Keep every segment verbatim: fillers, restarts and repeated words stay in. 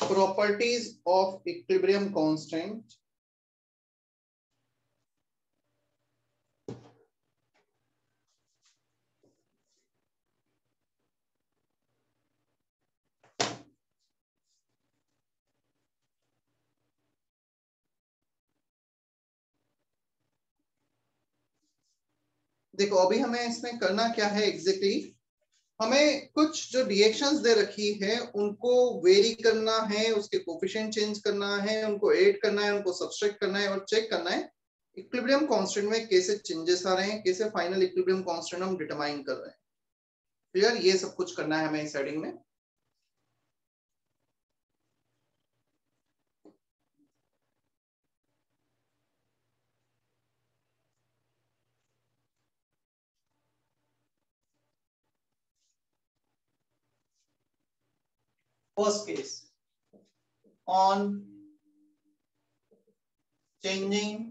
properties of equilibrium constant देखो अभी हमें इसमें करना क्या है एग्जैक्टली exactly, हमें कुछ जो रिएक्शंस दे रखी है उनको वेरी करना है, उसके कोफिशिएंट चेंज करना है, उनको ऐड करना है, उनको सब्सट्रैक्ट करना है और चेक करना है इक्विलिब्रियम कांस्टेंट में कैसे चेंजेस आ रहे हैं, कैसे फाइनल इक्विलिब्रियम कांस्टेंट हम डिटरमाइन कर रहे हैं। क्लियर? ये सब कुछ करना है हमें इस हेडिंग में। First case on changing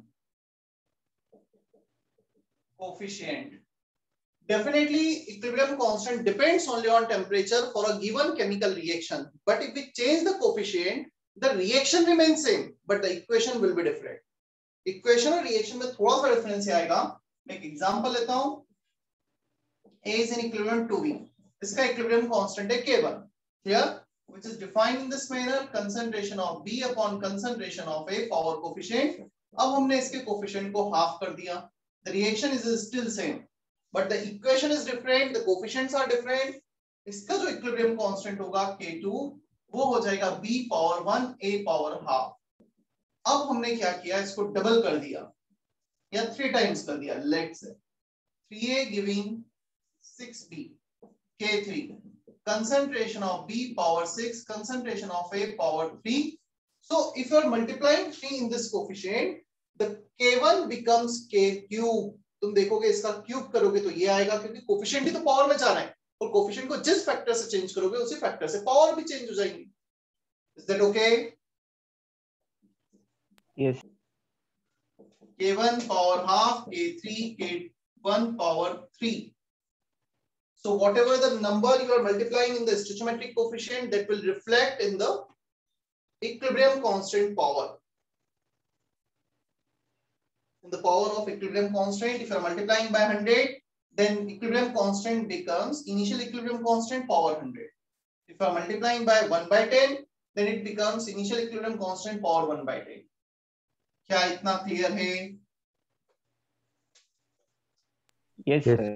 coefficient. Definitely equilibrium constant depends only on temperature for a given chemical reaction, but if we change the coefficient the reaction remains same but the equation will be different. Equation और reaction में थोड़ा सा difference आएगा। मैं एक example लेता हूं। A is in equilibrium to V, इसका equilibrium constant है K one, clear, which is defined in this manner, concentration of B upon concentration of A power coefficient। अब हमने इसके coefficient को half कर दिया, the reaction is still same but the equation is different, the coefficients are different। इसका जो equilibrium constant होगा K two वो हो जाएगा B power one A power half। अब हमने क्या किया, इसको डबल कर दिया या थ्री टाइम्स कर दिया। Let's say three A giving six B K three, concentration of B power six, concentration of A power three। So if you are multiplying three in this coefficient the K one becomes K cube। तुम देखोगे इसका cube करोगे तो ये आएगा, क्योंकि coefficient ही तो power में जाना है और कोफिशिएंट को जिस फैक्टर से चेंज करोगे उसी फैक्टर से पावर भी चेंज हो जाएगी। Is that okay? Yes. K one power half, K three, K one power three। So whatever the number you are multiplying in the stoichiometric coefficient that will reflect in the equilibrium constant power. In the power of equilibrium constant, if you are multiplying by one hundred then equilibrium constant becomes initial equilibrium constant power one hundred। If you are multiplying by one by ten then it becomes initial equilibrium constant power one by ten। क्या इतना clear है? Yes sir.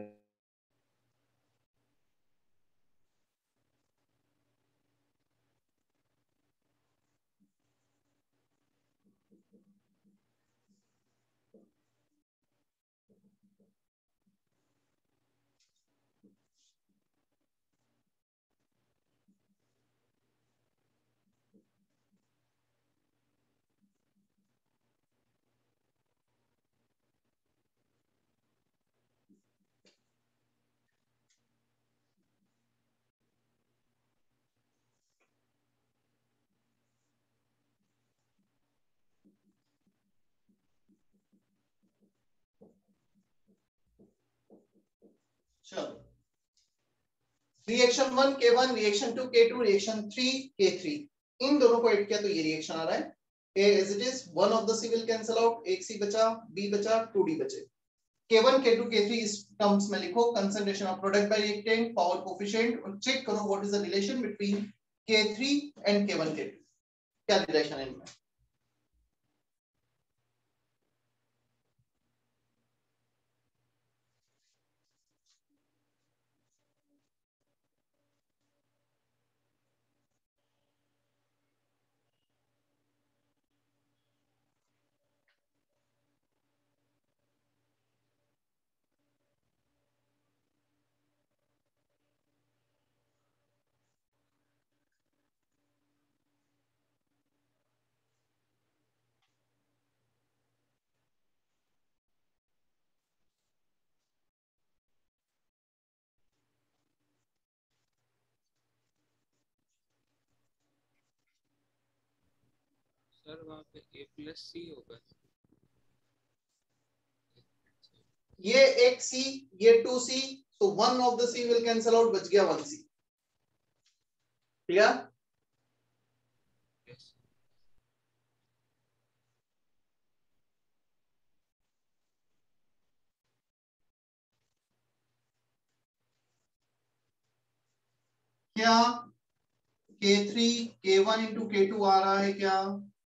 चलो reaction one K one, reaction two K two, reaction three K three, इन दोनों को add किया तो ये रिएक्शन आ रहा है। A as it is, one of the C will cancel out, एक C बचा, B बचा, two D बचे। K one, K two, K three इस टर्म्स में लिखो, concentration of product by reactant, power coefficient और चेक करो what is the relation between K three and K one, K two। क्या रिलेशन है इनमें? सर वहाँ पे A प्लस सी होगा, ये एक C, ये two C, so one of the C will cancel out, बच गया one C। क्लियर? क्या K three K one into K two आ रहा है क्या?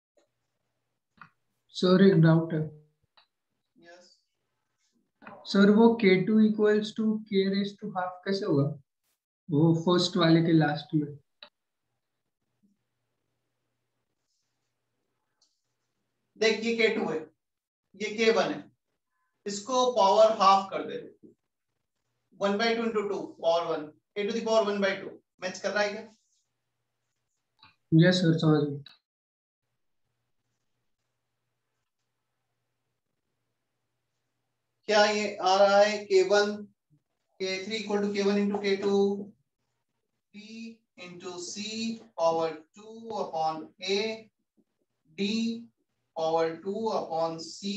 सर एक डाउट है यस सर, वो K two equals to K raise to half कैसे होगा वो फर्स्ट वाले के लास्ट में? देख, ये के टू है, ये के वन है, इसको पावर हाफ कर दे, one by two into two power one, A to the power one by two. Match कर रहा है क्या? यस सर, समझ गए। क्या ये आ रहा है K one K three equal to K one into K two D into C power two upon A D power two upon C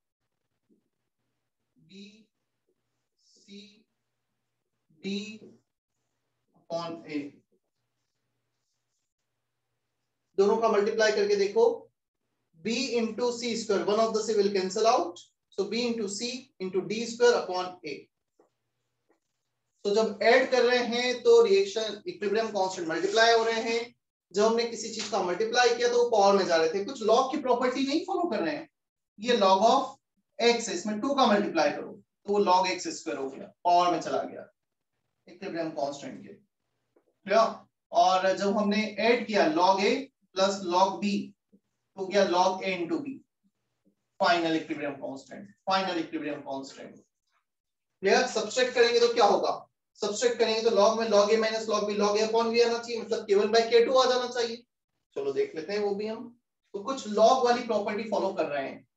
D C D upon A. दोनों का मल्टीप्लाई करके देखो, b into C square, one of the C will cancel out, so b into C into D square upon A. तो जब add कर रहे हैं तो रिएक्शन इक्विलिब्रियम कांस्टेंट मल्टीप्लाई हो रहे हैं। जब हमने किसी चीज का मल्टीप्लाई किया तो वो पावर में जा रहे थे। कुछ लॉग की प्रॉपर्टी नहीं फॉलो कर रहे हैं। ये लॉग ऑफ एक्स, इसमें टू का मल्टीप्लाई करो तो वो लॉग एक्स स्क्वायर हो गया, पावर में चला गया इक्विलिब्रियम कांस्टेंट के। और जब हमने ऐड किया log A plus log B तो गया log A into B, final equilibrium constant, final equilibrium constant. Clear? Subtract करेंगे तो क्या होगा? सब्सट्रैक्ट करेंगे तो लॉग में log A minus log B log A upon B आना चाहिए, मतलब K one by K two आ जाना चाहिए। चलो देख लेते हैं वो भी हम। तो कुछ लॉग वाली प्रॉपर्टी फॉलो कर रहे हैं।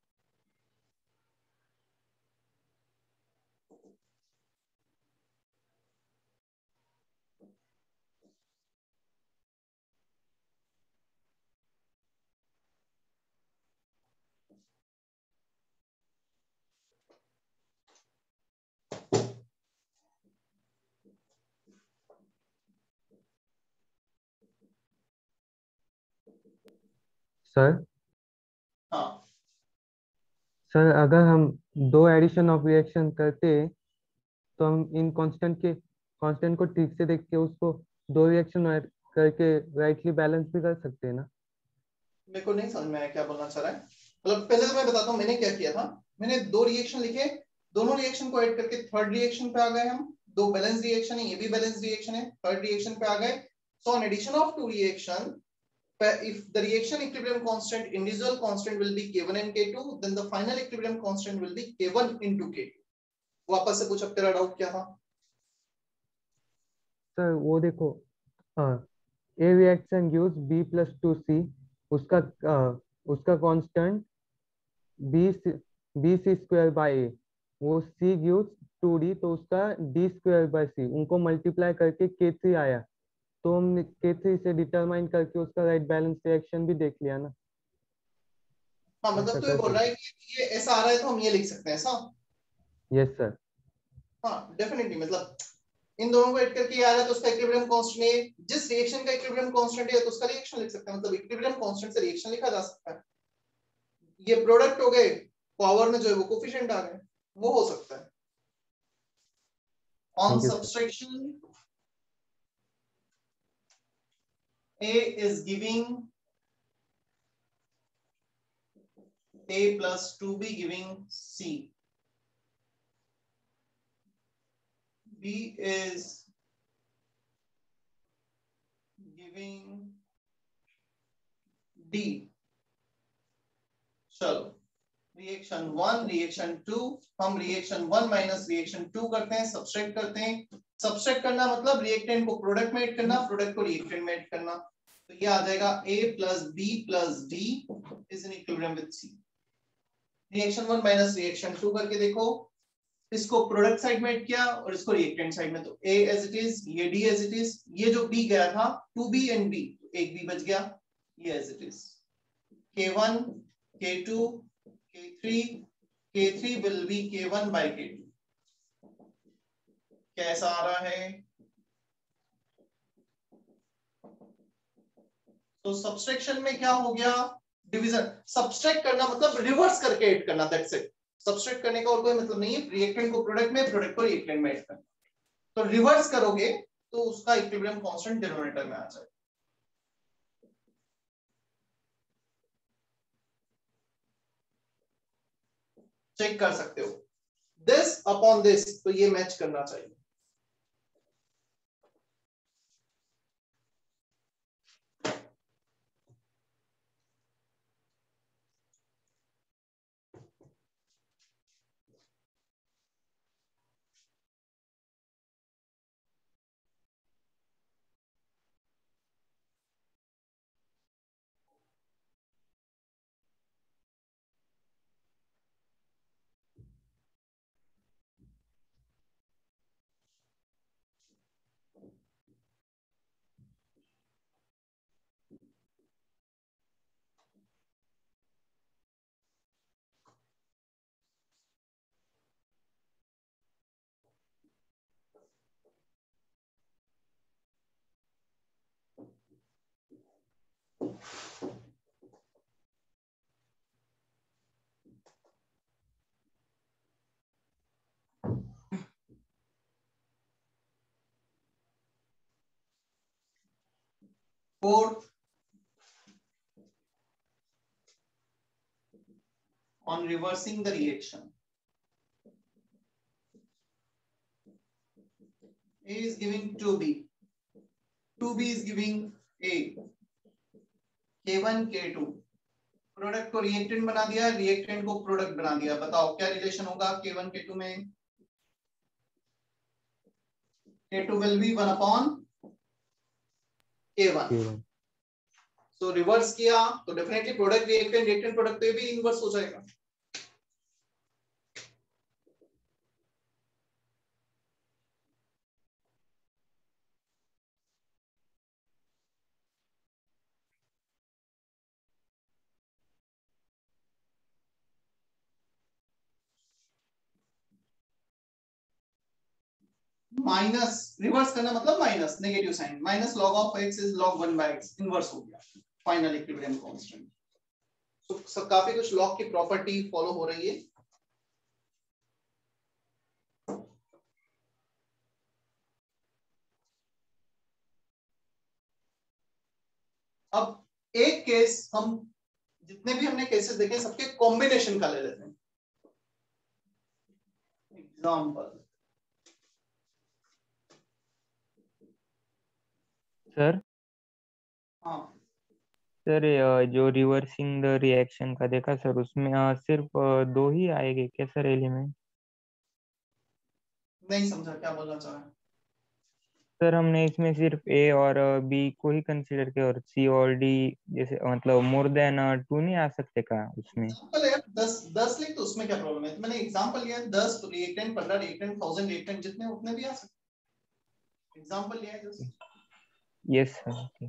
सर हाँ सर अगर हम दो एडिशन ऑफ रिएक्शन करते तो हम इन कांस्टेंट के कांस्टेंट को ठीक से देख के उसको दो रिएक्शन करके राइटली बैलेंस भी कर सकते हैं ना? मेरे को नहीं समझ में आया क्या बोलना चाह रहा है। मतलब पहले तो मैं बताता हूँ मैंने क्या किया था। मैंने दो रिएक्शन लिखे, दोनों रिएक्शन को ऐड करके थर्ड रिएक्शन पे आ गए हम। दो बैलेंस रिएक्शन है, ये भी बैलेंस रिएक्शन है, थर्ड रिएक्शन पे आ गए। So on addition of two reaction, if the reaction equilibrium constant individual constant will be K one and K two, then the final equilibrium constant will be K one into K two। वापस से पूछ, अब तेरा doubt क्या था? Sir वो देखो, A reaction gives B plus two C, उसका uh, उसका constant B B C square by A, वो सी गिव्स टू डी तो उसका डी स्क्वायर बाय सी, उनको मल्टीप्लाई करके के थ्री आया तो हम के थ्री से डिटरमाइन करके उसका राइट बैलेंस रिएक्शन भी देख लिया ना। हाँ मतलब तो ये बोल रहा है कि ये ऐसा आ रहा है तो हम ये लिख सकते हैं ऐसा? Yes sir. हाँ डेफिनेटली, मतलब इन दोनों को ऐड करके आ रहा है तो उसका इक्विलिब्रियम कांस्टेंट है। जिस रिएक्शन का इक्विलिब्रियम कांस्टेंट है तो उसका रिएक्शन लिख सकते हैं, मतलब इक्विलिब्रियम कांस्टेंट से रिएक्शन लिखा जा सकता है। ये प्रोडक्ट हो गए, पावर में जो है वो कोफिशिएंट आ गए, वो हो सकता है। On subtraction A is giving A plus two B giving C. B is giving D. चलो रिएक्शन वन, रिएक्शन टू, हम reaction one minus reaction two करते हैं, सब्सट्रैक्ट करते हैं। सब्सट्रैक्ट करना मतलब रिएक्टेंट को प्रोडक्ट में ऐड करना, प्रोडक्ट को रिएक्टेंट में ऐड करना। तो ये आ जाएगा A plus B plus D is in equilibrium with C। Reaction one minus reaction two करके देखो, इसको प्रोडक्ट साइड में ऐड किया और इसको रिएक्टेंट साइड में, तो A एज इट इज, ये D एज इट इज, ये जो B गया था टू B एंड B, एक B बच गया, ये as it is. K one, K two, K three, K three will be K one by K two। कैसा आ रहा है? तो सब्सट्रैक्शन में क्या हो गया? डिवीजन। सब्सट्रैक्ट करना मतलब रिवर्स करके ऐड करना, दैट्स इट। सब्सट्रैक्ट करने का और कोई मतलब नहीं है। रिएक्टेंट को प्रोडक्ट में, प्रोडक्ट को रिएक्टेंट में ऐड करना। तो रिवर्स करोगे तो उसका इक्विलिब्रियम कांस्टेंट डिनोमिनेटर में आ जाए। चेक कर सकते हो दिस अपॉन दिस, तो ये मैच करना चाहिए। Fourth, on reversing the reaction, A is giving two B, two B is giving A, K one K two, product को रिएक्टेंट बना दिया, रिएक्टेंट को प्रोडक्ट बना दिया। बताओ क्या रिलेशन होगा K one K two में? K two will be one upon K one। तो रिवर्स किया तो definitely product reactant reactant product तो ये भी इनवर्स हो जाएगा। माइनस रिवर्स करना मतलब minus negative sign, minus log of x is log one by x, inverse हो गया फाइनल इक्विलिब्रियम कांस्टेंट। तो सब काफी कुछ लॉग की प्रॉपर्टी फॉलो हो रही है। अब एक केस हम जितने भी हमने केसेस देखे सबके कॉम्बिनेशन का ले लेते हैं। एग्जांपल सर हाँ सर अ, जो रिवर्सिंग द रिएक्शन का देखा सर, उसमें अ, सिर्फ अ, दो ही आएंगे क्या सर एलिमेंट? नहीं समझा क्या बोलना चाह रहा है। सर हमने इसमें सिर्फ ए और बी को ही कंसीडर किया और सी और डी जैसे मतलब मोर देन टू नहीं आ सकते का उसमें? एग्जांपल है दस दस लिख तो उसमें क्या प्रॉब्लम है? तो मैंने एग्जांपल लिया दस रिएक्टेंट पंद्रह रिएक्टेंट थाउजेंड रिएक्टेंट जितने उतने भी आ सकते। एग्जांपल लिया है just. Yes sir okay.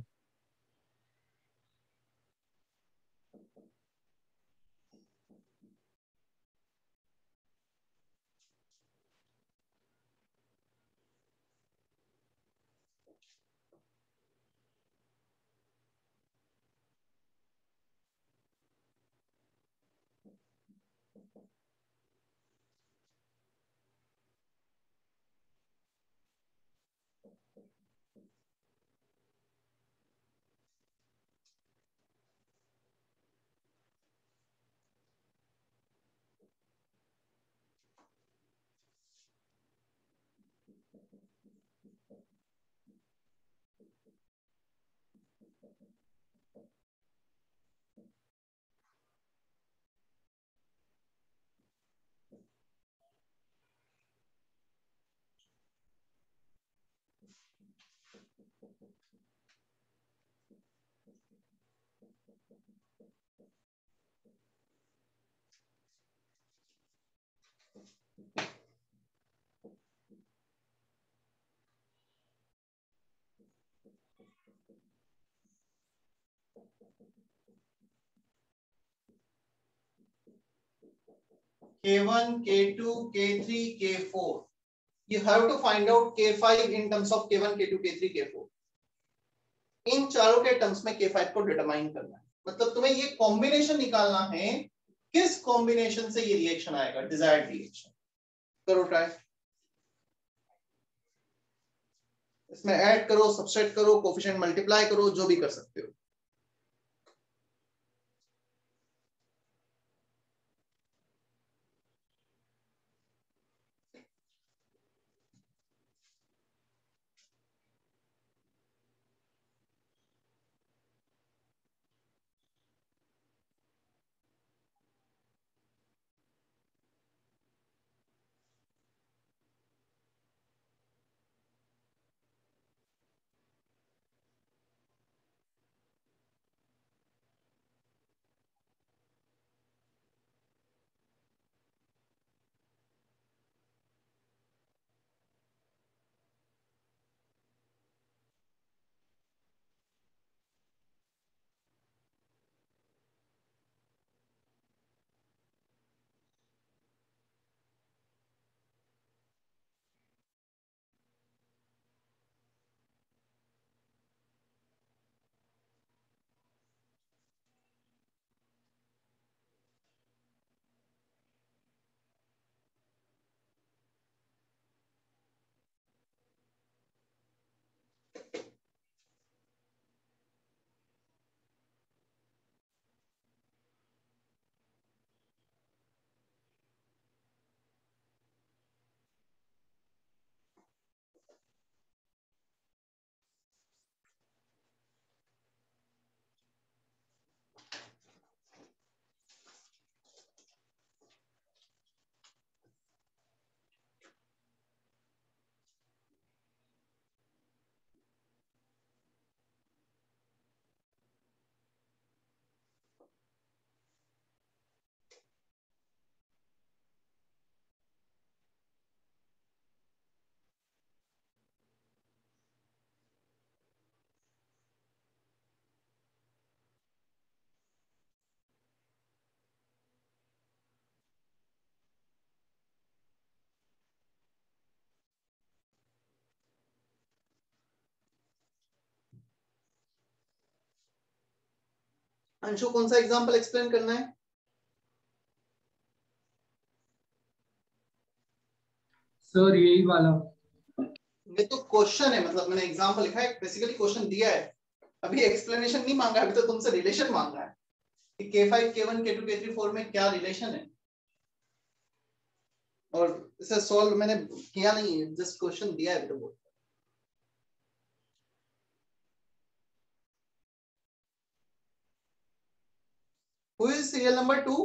K one, K two, K three, K four. You have to find out K five in terms of K one, K two, K three, K four. इन चारों के terms में K five को determine करना है। मतलब तुम्हें ये कॉम्बिनेशन निकालना है, किस कॉम्बिनेशन से ये रिएक्शन आएगा, डिजायर्ड रिएक्शन। करो ट्राई। इसमें ऐड करो, सबट्रैक्ट करो, कोफिशिएंट मल्टीप्लाई करो, जो भी कर सकते हो। अंशु, कौन सा एग्जांपल एक्सप्लेन करना है? सर यही वाला। ये तो क्वेश्चन है, मतलब मैंने एग्जांपल लिखा है, बेसिकली क्वेश्चन दिया है, अभी एक्सप्लेनेशन नहीं मांगा, अभी तो तुमसे रिलेशन मांगा है कि के फाइव, के वन, के टू, के थ्री, फोर में क्या रिलेशन है, और इसे सॉल्व मैंने किया नहीं है, जस्ट क्वेश्चन दिया है अभी तो। Who is serial number two?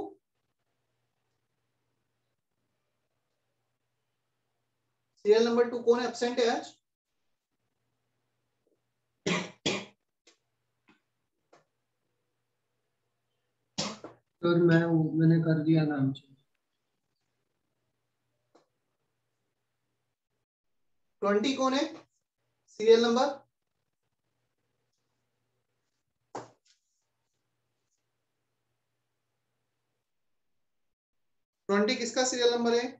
Serial number two कौन एब्सेंट है आज? सर मैं मैंने कर दिया नाम चेंज। ट्वेंटी कौन है सीरियल नंबर? ट्वेंटी किसका सीरियल नंबर है?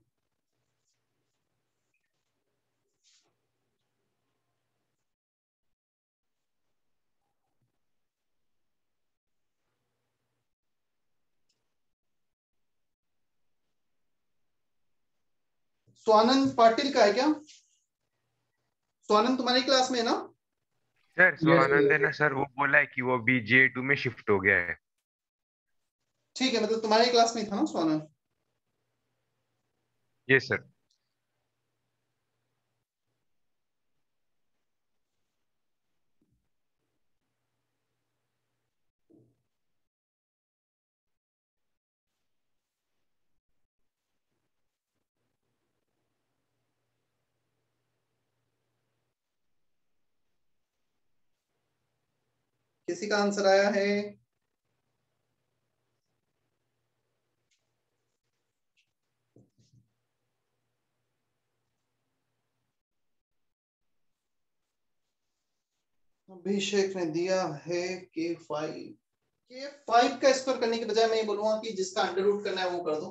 स्वानंद पाटिल का है क्या? स्वानंद तुम्हारी क्लास में है ना? सर स्वानंद है yes, ना सर, वो बोला है कि वो अभी जे टू में शिफ्ट हो गया है। ठीक है, मतलब तुम्हारी क्लास में था ना स्वानंद? Yes sir. किसी का आंसर आया है? अभिषेक ने दिया है के फाइव। के फाइव का स्क्वायर करने के बजाय मैं ये बोलूंगा कि जिसका अंडर रूट करना है वो कर दो।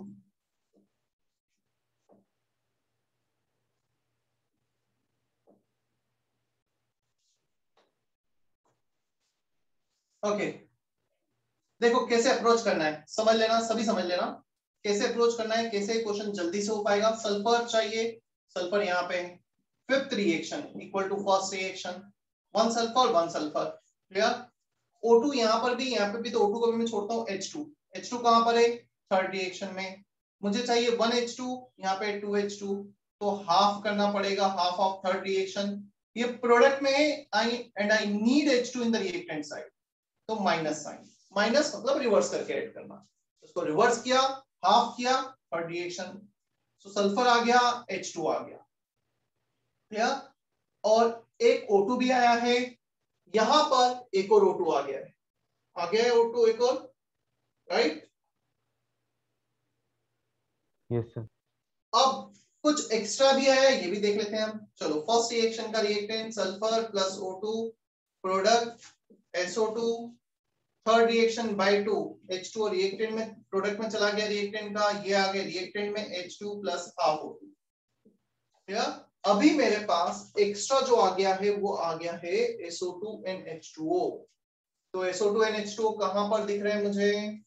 ओके, देखो कैसे अप्रोच करना है, समझ लेना, सभी समझ लेना कैसे अप्रोच करना है, कैसे क्वेश्चन जल्दी से हो पाएगा। सल्फर चाहिए, सल्फर यहाँ पे है, fifth reaction equal to first reaction, one sulphur one sulphur, clear. O two यहाँ पर भी, यहाँ पे भी, तो O टू को भी मैं छोड़ता हूँ H टू, H टू कहाँ पर है, थर्ड रिएक्शन में, मुझे चाहिए वन H टू, यहाँ पे टू H टू, तो हाफ करना पड़ेगा, हाफ ऑफ थर्ड रिएक्शन, ये प्रोडक्ट में है, I and I need H two in the reactant side, तो माइनस साइन, माइनस मतलब रिवर्स करके ऐड करना, इसको रिवर्स किया, हाफ किया, थर्ड रिएक्शन, तो सल्फर आ गया, H टू आ गया, क्लियर। और एक O टू भी आया है, यहां पर एक और O टू आ गया है, आ गया है O टू एक और, राइट। Yes sir. अब कुछ एक्स्ट्रा भी आया है, ये भी देख लेते हैं हम। चलो, फर्स्ट रिएक्शन का reactant sulphur plus O two, product S O two, third reaction by two, H two, और रिएक्टेंट में, प्रोडक्ट में चला गया रिएक्टेंट का, ये आ गया रिएक्टेंट में H two plus half O two, ठीक। अभी मेरे पास एक्स्ट्रा जो आ गया है वो आ गया है S O two and H two O। तो S O two and H two O कहां पर दिख रहे हैं मुझे,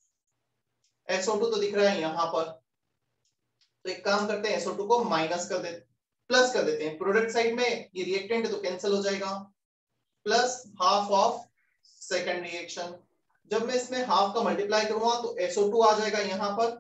S O टू तो दिख रहा है यहां पर, तो एक काम करते हैं, S O टू को माइनस कर देते, प्लस कर देते हैं, प्रोडक्ट साइड में ये रिएक्टेंट है तो कैंसिल हो जाएगा, plus half of second reaction, जब मैं इसमें हाफ का मल्टीप्लाई करूंगा तो S O टू आ जाएगा यहां पर,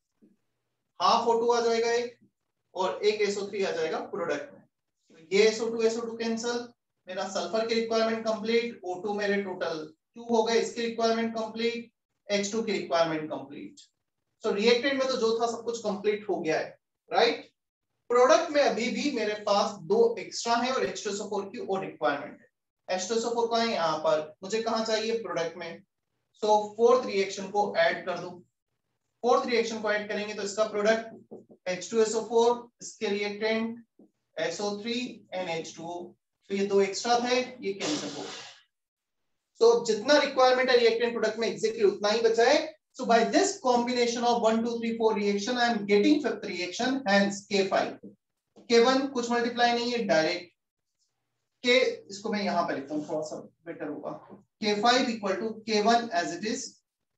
हाफ O टू आ जाएगा एक, और एक S O थ्री आ जाएगा प्रोडक्ट में, तो ये S O two S O two cancel, मेरा सल्फर की रिक्वायरमेंट कंप्लीट, O टू मेरे टोटल टू हो गए, इसकी रिक्वायरमेंट कंप्लीट, H टू की रिक्वायरमेंट कंप्लीट। सो रिएक्टेंट में तो जो था सब कुछ कंप्लीट हो गया है, राइट। प्रोडक्ट में अभी भी मेरे पास दो एक्स्ट्रा है और H two S O four की और रिक्वायरमेंट है। H two S O four का है यहाँ पर, मुझे कहाँ चाहिए, प्रोडक्ट में, सो फोर्थ रिएक्शन को ऐड कर दूं, फोर्थ रिएक्शन को ऐड करेंगे तो इसका product H two S O four, इसके reactant S O three and H two O, तो ये दो एक्स्ट्रा थे, ये कैंसिल हो गए। सो जितना रिक्वायरमेंट है रिएक्टेंट प्रोडक्ट में एग्जैक्टली उतना ही बचा है। So by this combination of one two three four reaction I am getting fifth reaction, hence K five, K one कुछ मल्टीप्लाई नहीं है, डायरेक्ट K, इसको मैं यहां पे लिखता हूं, थोड़ा सा बेटर होगा, K five equal to K one as it is,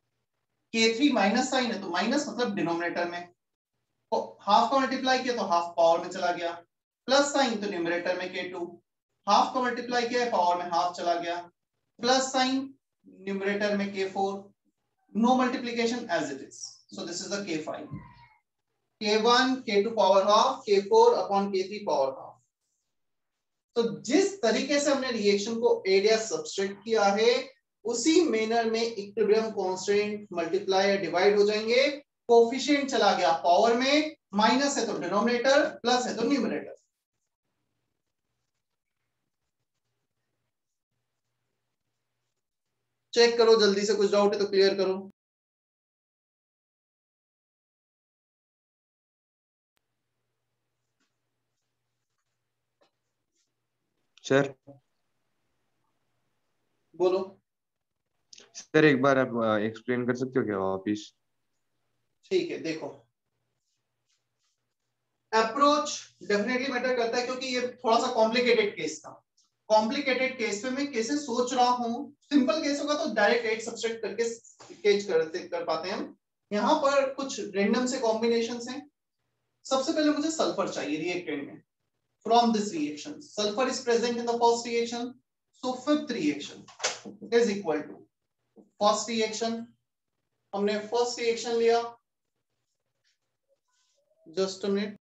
K three minus sign है तो माइनस मतलब डिनोमिनेटर में, तो हाफ का मल्टीप्लाई किया तो हाफ पावर में चला गया, प्लस साइन तो न्यूमरेटर में K टू, हाफ का मल्टीप्लाई किया है पावर में हाफ चला गया, प्लस साइन न्यूमरेटर में K four, no multiplication as it is, so this is the K five, K one K two power half, K four upon K three power half. तो जिस तरीके से हमने reaction को add या subtract किया है उसी मैनर में इक्विलिब्रियम कांस्टेंट मल्टीप्लाई या डिवाइड हो जाएंगे, कोफिशिएंट चला गया पावर में, माइनस है तो डिनोमिनेटर, प्लस है तो न्यूमरेटर। चेक करो जल्दी से, कुछ डाउट है तो क्लियर करो। सर बोलो। सर एक बार आप एक्सप्लेन कर सकते हो क्या वापिस? ठीक है, देखो अप्रोच डेफिनेटली मैटर करता है क्योंकि ये थोड़ा सा कॉम्प्लिकेटेड केस था। कॉम्प्लिकेटेड केस में मैं कैसे सोच रहा हूं, सिंपल केस होगा तो डायरेक्ट एड सब्सट्रैक्ट करके स्केच करते कर पाते हैं हम। यहाँ पर कुछ रेंडम से कॉम्बिनेशंस हैं। सबसे पहले मुझे सल्फर चाहिए रिएक्टेंट में, from this reaction sulphur is present in the first reaction, so fifth reaction is equal to first reaction. हमने फर्स्ट रिएक्शन लिया, जस्ट अ मिनट,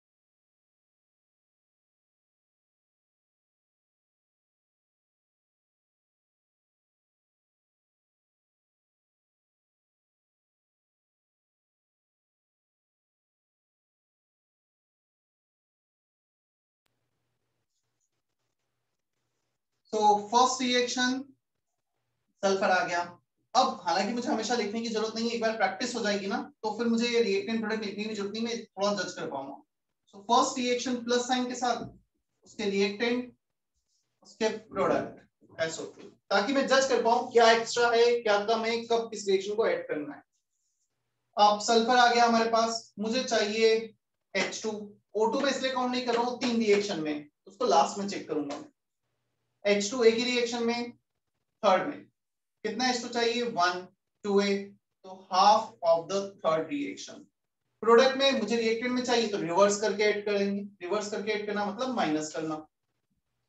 तो फर्स्ट रिएक्शन सल्फर आ गया। अब हालांकि मुझे हमेशा लिखने की जरूरत नहीं है, एक बार प्रैक्टिस हो जाएगी ना तो फिर मुझे ये रिएक्टेंट प्रोडक्ट लिखने की जरूरत नहीं, मैं थोड़ा जज कर पाऊंगा। So first reaction plus sign के साथ उसके रिएक्टेंट उसके प्रोडक्ट एस ओ टू, ताकि मैं जज कर पाऊं क्या एक्स्ट्रा है क्या कम है, कब किस रिएक्शन को ऐड करना है। अब सल्फर आ गया हमारे पास, मुझे चाहिए H टू, O टू में इसलिए काउंट नहीं कर रहा हूं, तीन रिएक्शन में, उसको लास्ट में चेक करूंगा। H टू एक ही रिएक्शन में, थर्ड में कितना H टू चाहिए, वन, टू ए, तो half of the third reaction. Product में मुझे रिएक्टेंट में चाहिए तो रिवर्स करके ऐड करेंगे, रिवर्स करके ऐड करना मतलब माइनस करना,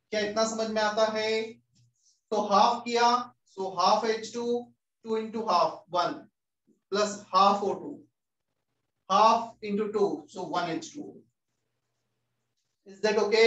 क्या इतना समझ में आता है? तो हाफ किया, so half H two, two into half one plus half O two, half into two, so one H two. Is that okay?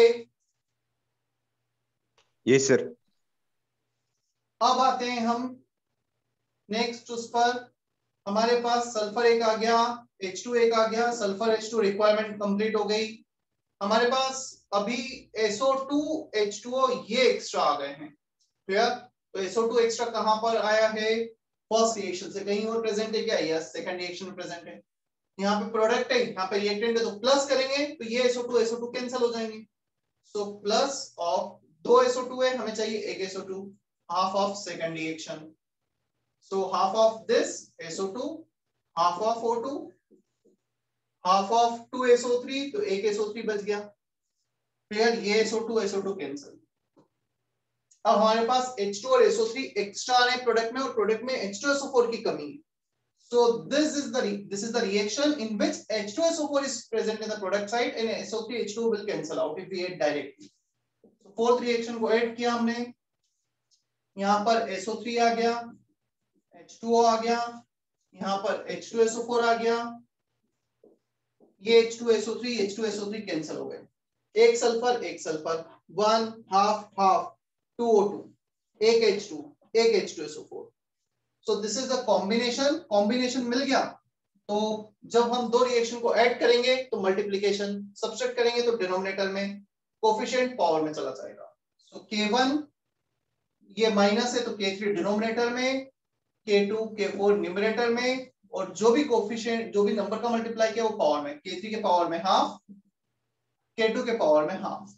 Yes sir. अब आते हैं हम नेक्स्ट उस पर। हमारे पास सल्फर एक आ गया, एच टू एक आ गया, sulphur H two requirement complete हो गई। हमारे पास अभी S O two H two O ये एक्स्ट्रा आ गए हैं। क्लियर? तो एस ओ टू एक्स्ट्रा कहां पर आया है? फर्स्ट रिएक्शन से। कहीं और प्रेजेंट है क्या? यस, सेकंड रिएक्शन में प्रेजेंट है। यहाँ पे प्रोडक्ट है, यहाँ पे रिएक्टेंट है, तो प्लस करेंगे तो ये S O two S O two cancel हो जाएंगे। सो प्लस ऑफ दो एस ओ टू है, हमें चाहिए एक S O two, half of second reaction. So half of this S O two, half of O two, half of two S O three, तो एक S O three बच गया। फिर ये S O two S O two cancel. अब हमारे पास H two और एस ओ थ्री एक्स्ट्रा आ रहे हैं प्रोडक्ट में, और प्रोडक्ट में H two S O four की कमी है। So this is the this is the reaction in which H two S O four is present in the product side and S O three H two will cancel out if we add directly. So fourth reaction को add किया हमने, यहाँ पर S O three आ गया, H two O आ गया, यहाँ पर H two S O four आ गया, ये H two S O three H two S O three cancel हो गए। एक सल्फर एक sulphur, one half half, two O two, एक H two, एक H two S O four. So this is the combination. Combination मिल गया, तो जब हम दो रिएक्शन को ऐड करेंगे तो मल्टीप्लिकेशन, सब्सट्रैक्ट करेंगे तो डिनोमिनेटर में कोफिशिएंट पावर में चला जाएगा। सो so, K वन ये माइनस है तो K थ्री डिनोमिनेटर में, K two K four numerator में, और जो भी कोफिशिएंट जो भी नंबर का मल्टीप्लाई किया वो पावर में, K थ्री के पावर में हाफ, K टू के पावर में हाफ।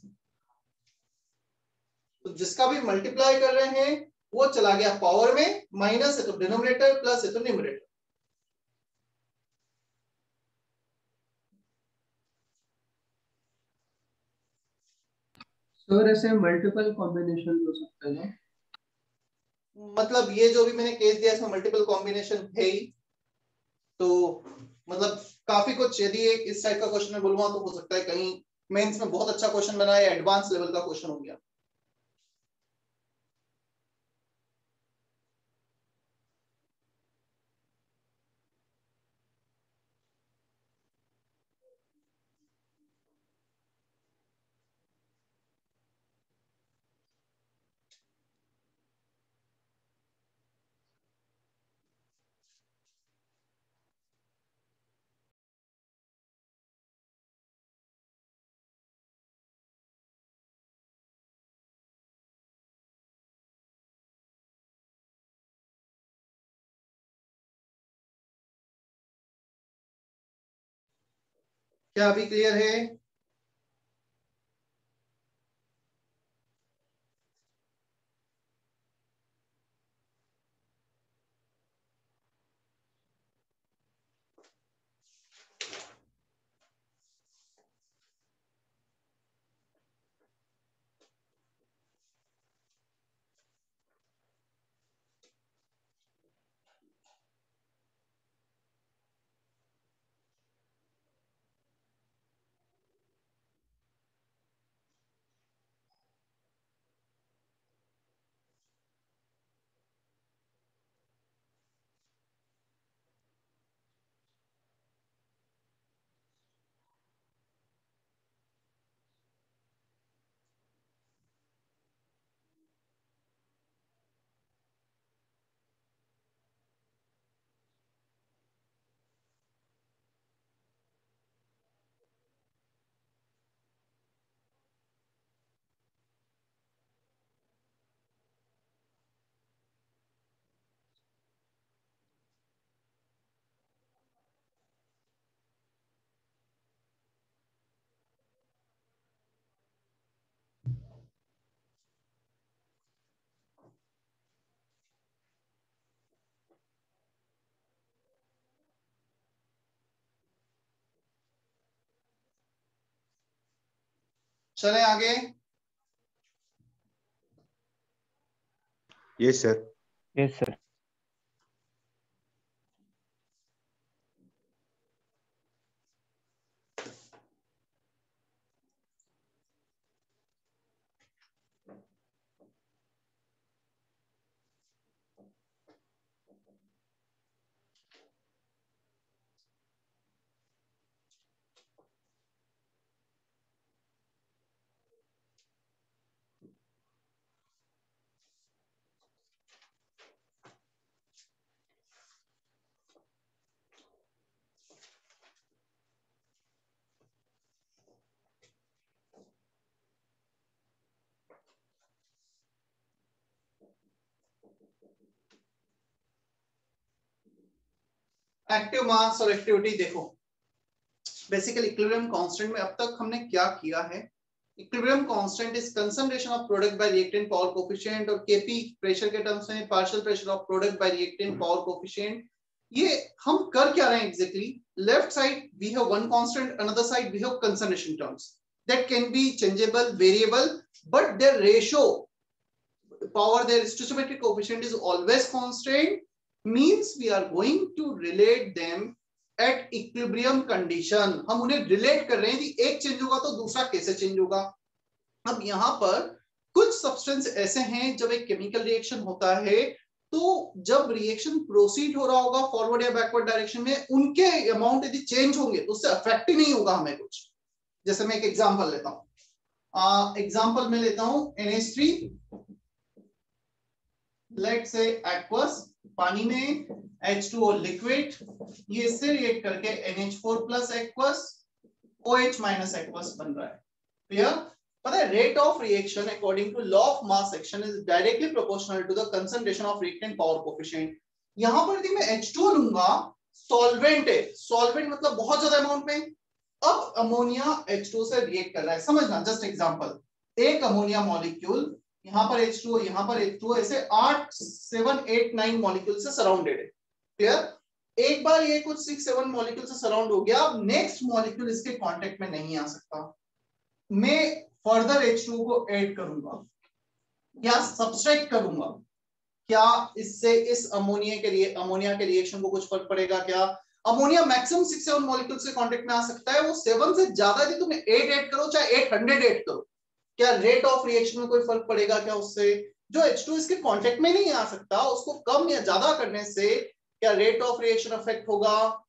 तो जिसका भी मल्टीप्लाई कर रहे हैं वो चला गया पावर में, माइनस है तो डिनोमिनेटर, प्लस है तो न्यूमरेटर। सर ऐसे मल्टीपल कॉम्बिनेशन हो सकता है ना? मतलब ये जो भी मैंने केस दिया इसमें मल्टीपल कॉम्बिनेशन है ही, तो मतलब काफी कुछ, यदि एक इस टाइप का क्वेश्चन मैं बोलूंगा तो हो सकता है कहीं मेंस में बहुत अच्छा क्वेश्चन बना है, एडवांस लेवल का क्वेश्चन हो गया। क्या अभी क्लियर है? चले आगे। Yes sir. Yes sir. Active mass और एक्टिविटी देखो, बेसिकली इक्विलिब्रियम कांस्टेंट में अब तक हमने क्या किया है, equilibrium constant is concentration of product by reactant power coefficient, और केपी प्रेशर के टर्म्स में partial pressure of product by reactant power coefficient. ये हम कर क्या रहे हैं exactly, left side we have one constant, another side we have concentration terms that can be changeable, variable, but their ratio power, their stoichiometric coefficient is always constant, means we are going to relate them at equilibrium condition। हम उन्हें relate कर रहे हैं कि एक change होगा तो दूसरा कैसे चेंज होगा। अब यहां पर कुछ सब्सटेंस ऐसे हैं जब एक केमिकल रिएक्शन होता है तो जब रिएक्शन प्रोसीड हो रहा होगा फॉरवर्ड या बैकवर्ड डायरेक्शन में, उनके अमाउंट यदि चेंज होंगे तो उससे अफेक्ट ही नहीं होगा हमें कुछ। जैसे मैं एक एग्जांपल लेता हूं, एग्जांपल में लेता हूं N H three, let say aqueous, पानी में एच टू ओ लिक्विड, ये इससे रिएक्ट करके N H four plus aqueous O H minus aqueous बन रहा है। क्लियर? पता है rate of reaction according to law of mass action is directly proportional to the concentration of reactant power coefficient. यहां पर यदि मैं एच टू ओ लूंगा, सॉल्वेंट है, सॉल्वेंट मतलब बहुत ज्यादा अमाउंट में, अब अमोनिया एच टू ओ से रिएक्ट कर रहा है, समझना जस्ट एग्जांपल, एक अमोनिया मॉलिक्यूल यहां पर एच टू ओ, यहां पर एच टू ओ, ऐसे आठ सेवन एट नाइन मॉलिक्यूल से सराउंडेड है। क्लियर? एक बार ये कुछ सिक्स सेवन मॉलिक्यूल से सराउंड हो गया, अब नेक्स्ट मॉलिक्यूल इसके कांटेक्ट में नहीं आ सकता। मैं फर्दर एच टू ओ को ऐड करूंगा या सब्सट्रैक्ट करूंगा, क्या इससे इस अमोनिया के लिए अमोनिया के रिएक्शन को कुछ फर्क पड़ेगा? क्या ammonia maximum six seven molecule से कांटेक्ट में आ सकता है, वो सेवन से ज्यादा यदि तुम एट ऐड करो चाहे एट हंड्रेड ऐड करो, क्या रेट ऑफ रिएक्शन में कोई फर्क पड़ेगा क्या उससे? जो एच टू इसके कांटेक्ट में नहीं आ सकता, उसको कम या ज्यादा करने से क्या रेट ऑफ रिएक्शन अफेक्ट होगा?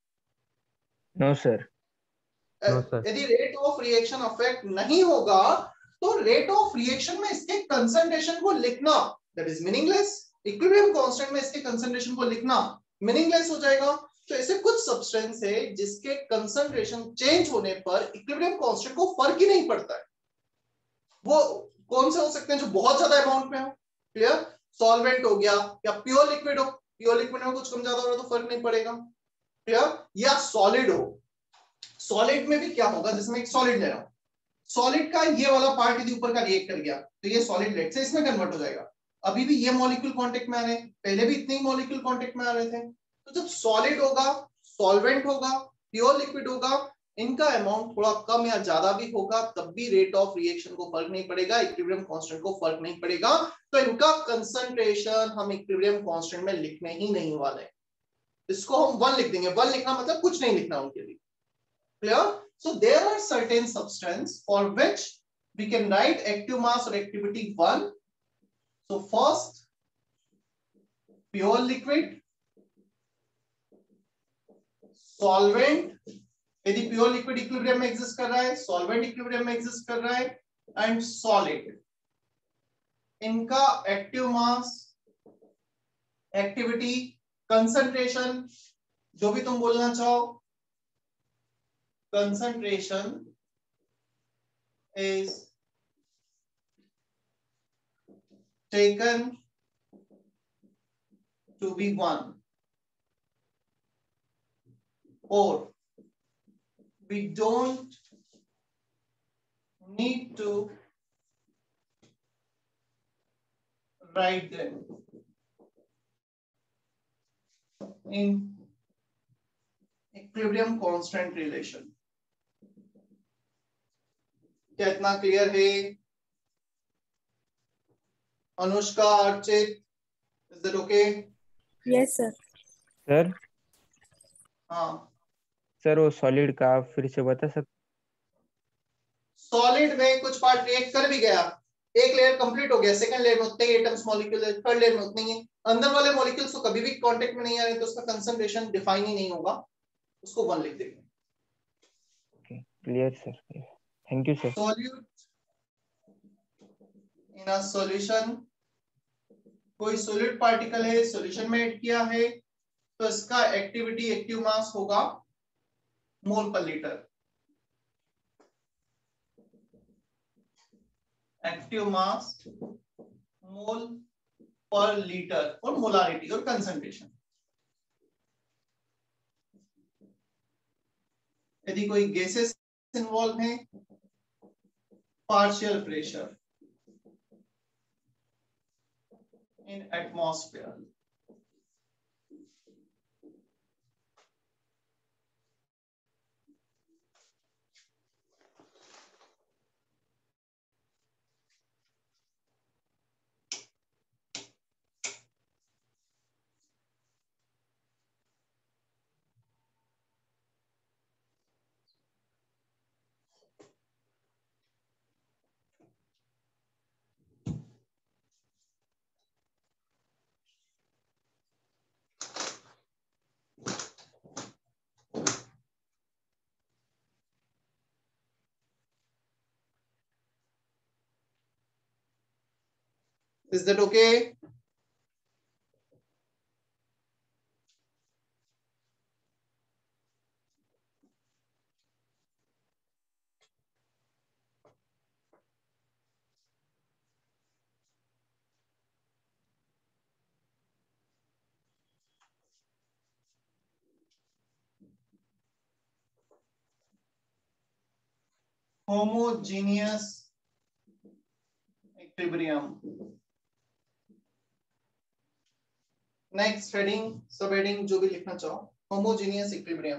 No sir. No sir. यदि रेट ऑफ रिएक्शन अफेक्ट नहीं होगा तो रेट ऑफ रिएक्शन में इसके कंसंट्रेशन को लिखना that is meaningless. Equilibrium constant में इसके कंसंट्रेशन को लिखना मीनिंगलेस हो जाएगा। तो ऐसे कुछ सब्सटेंस है जिसके कंसंट्रेशन चेंज होने पर इक्विलिब्रियम कांस्टेंट को फर्क ही नहीं पड़ता है। वो कौन से हो सकते हैं? जो बहुत ज्यादा अमाउंट में हो। क्लियर? सॉल्वेंट हो गया या प्योर लिक्विड हो, प्योर लिक्विड में कुछ कम ज्यादा हो रहा तो फर्क नहीं पड़ेगा। क्लियर? या सॉलिड हो, सॉलिड में भी क्या होगा, जैसे मैं एक सॉलिड ले रहा हूं, सॉलिड का ये वाला पार्ट यदि ऊपर का रिएक्ट कर गया तो ये सॉलिड लेट से इसमें कन्वर्ट हो जाएगा। अभी भी ये मॉलिक्यूल कांटेक्ट में आ रहे हैं, पहले भी इतने ही मॉलिक्यूल कांटेक्ट में आ रहे थे। तो जब सॉलिड होगा, सॉल्वेंट होगा, प्योर लिक्विड होगा, इनका अमाउंट थोड़ा कम या ज्यादा भी होगा तब भी रेट ऑफ रिएक्शन को फर्क नहीं पड़ेगा, इक्विलिब्रियम कांस्टेंट को फर्क नहीं पड़ेगा। तो इनका कंसंट्रेशन हम इक्विलिब्रियम कांस्टेंट में लिखने ही नहीं वाले, इसको हम वन लिख देंगे। वन लिखना मतलब कुछ नहीं लिखना उनके लिए। Clear? So there are certain substance for which we can write active mass or activity one. So first, pure liquid, solvent, यदि pure liquid equilibrium में exist कर रहा है, solvent equilibrium में exist कर रहा है, and solid, इनका active mass, activity, concentration, जो भी तुम बोलना चाहो, concentration is taken to be one, or we don't need to write them in equilibrium constant relation. क्या इतना क्लियर है? Anushka, Archit, is that okay? Yes sir. Sir हाँ सर वो सॉलिड का आप फिर से बता सकते? सॉलिड में कुछ पार्ट रिएक्ट कर भी गया, एक लेयर कंप्लीट हो गया, सेकंड लेयर में उतने ही एटम्स मॉलिक्यूल है, थर्ड लेयर में उतने ही है, अंदर वाले मॉलिक्यूल्स तो कभी भी कांटेक्ट में नहीं आ रहे तो उसका कंसंट्रेशन डिफाइन ही नहीं होगा, उसको वन लिख देंगे। Okay clear sir, thank you sir. Solute in a solution, कोई सॉलिड पार्टिकल है सॉल्यूशन में ऐड किया है तो इसका एक्टिविटी एक्टिव मास होगा मोल पर litre. Active mass mole per liter for molarity or concentration. यदि कोई गैसेस इन्वॉल्व हैं, partial pressure in atmosphere. Is that okay? Homogeneous equilibrium. Next heading, सब heading जो भी लिखना चाहो. Homogeneous equilibrium.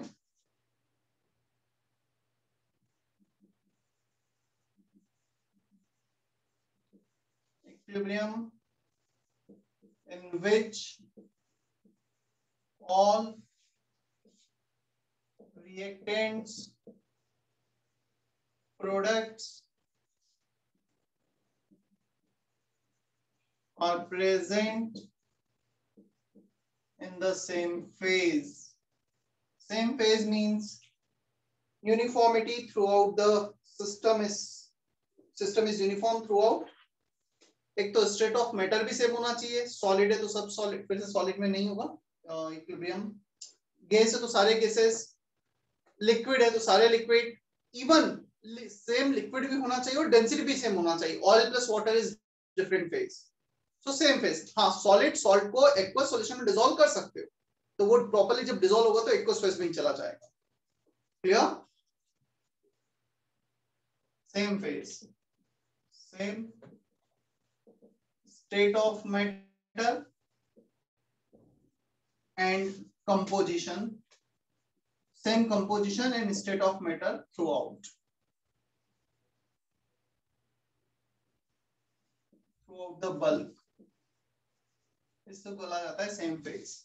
Equilibrium in which all reactants, products are present in the same phase. Same phase means uniformity throughout the system is system is uniform throughout. एक तो state of matter भी same होना चाहिए. Solid है तो सब solid, फिर से सॉलिड में नहीं होगा इक्विलिब्रियम. गैस है तो सारे गैसेस, लिक्विड है तो सारे लिक्विड, इवन सेम लिक्विड भी होना चाहिए और डेंसिटी भी सेम होना चाहिए. Oil plus water is different phase, so same phase. हाँ, सॉलिड सॉल्ट को एक्वस सॉल्यूशन में डिसॉल्व कर सकते हो, तो वो प्रॉपर्ली जब डिसॉल्व होगा तो एक्वस फेज में चला जाएगा. Clear? Same phase, same state of matter and composition, same composition and state of matter throughout throughout the bulk. इससे बोला जाता है same phase.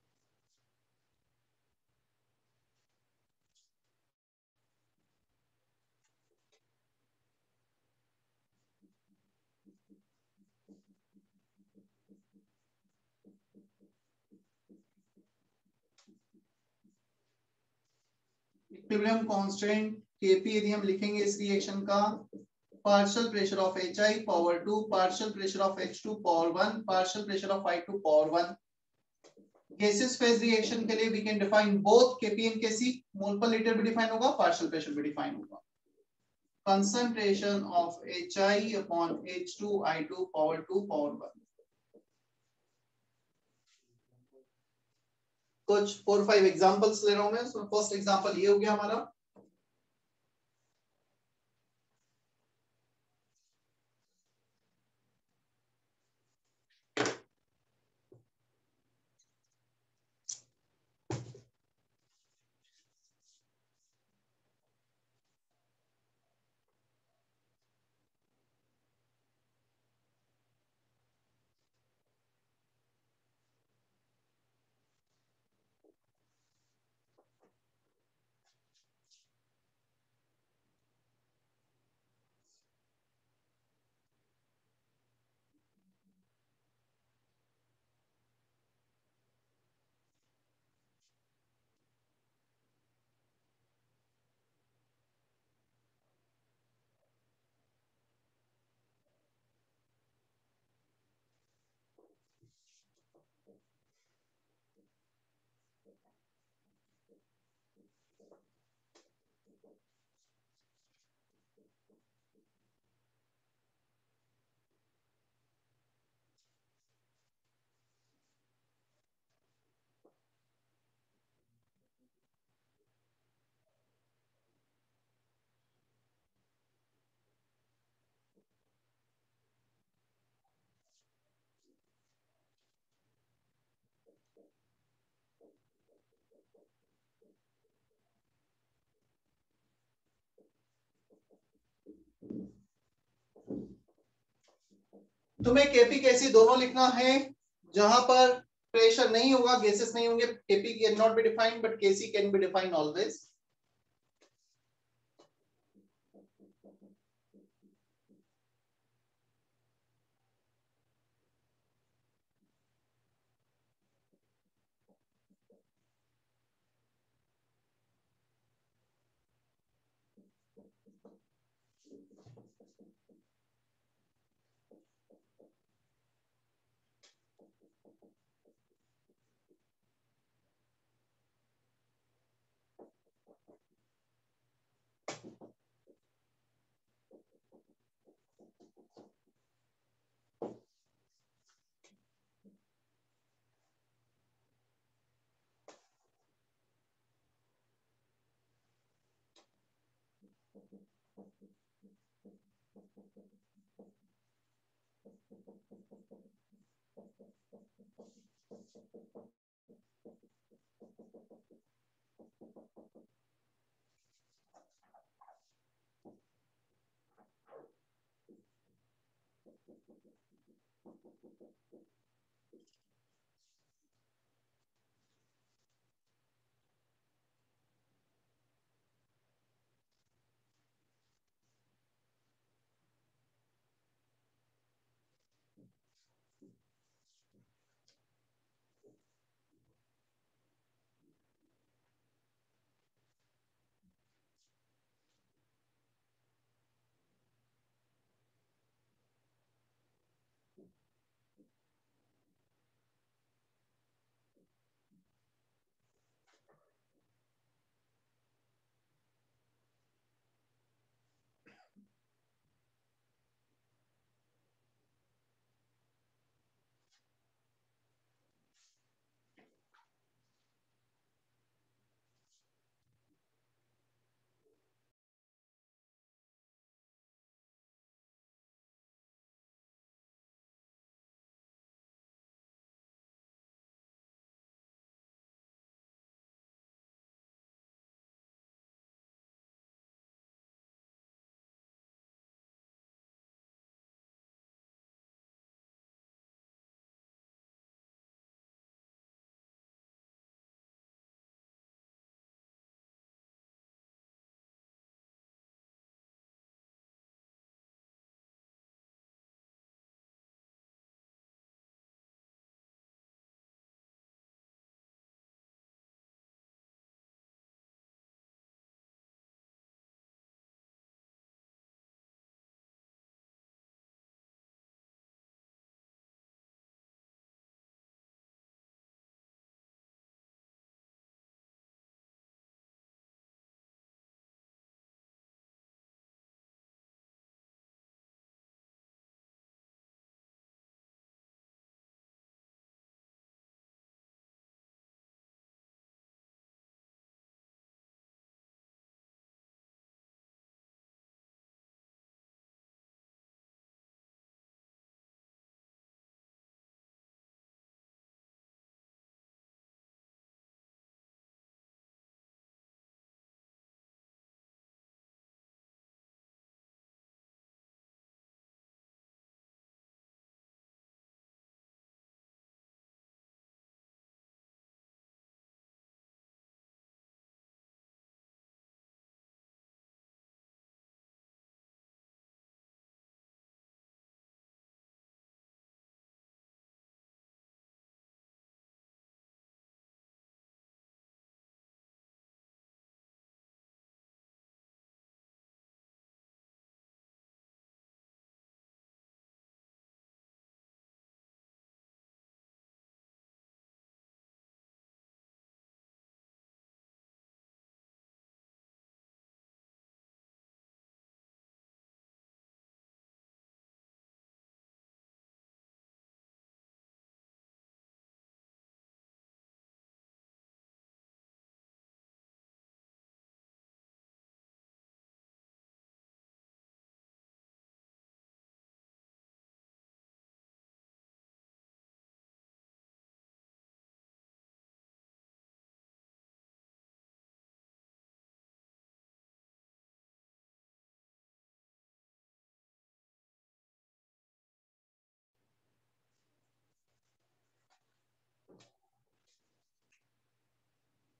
Equilibrium constant Kp यदि हम लिखेंगे इस रिएक्शन का, partial pressure of Hi power two, partial pressure of H two power one, partial pressure of I two power one. Gases phase reaction के लिए we can define both Kp and Kc. Mole पर litre भी define होगा, partial pressure भी define होगा. Concentration of Hi upon H two I two power two power one. कुछ four five examples ले रहा हूं मैं. सो फर्स्ट एग्जांपल ये हो गया हमारा. तुम्हें केपी कैसी दोनों लिखना है, जहां पर प्रेशर नहीं होगा, गैसेस नहीं होंगे, KP can not be defined but KC can be defined always.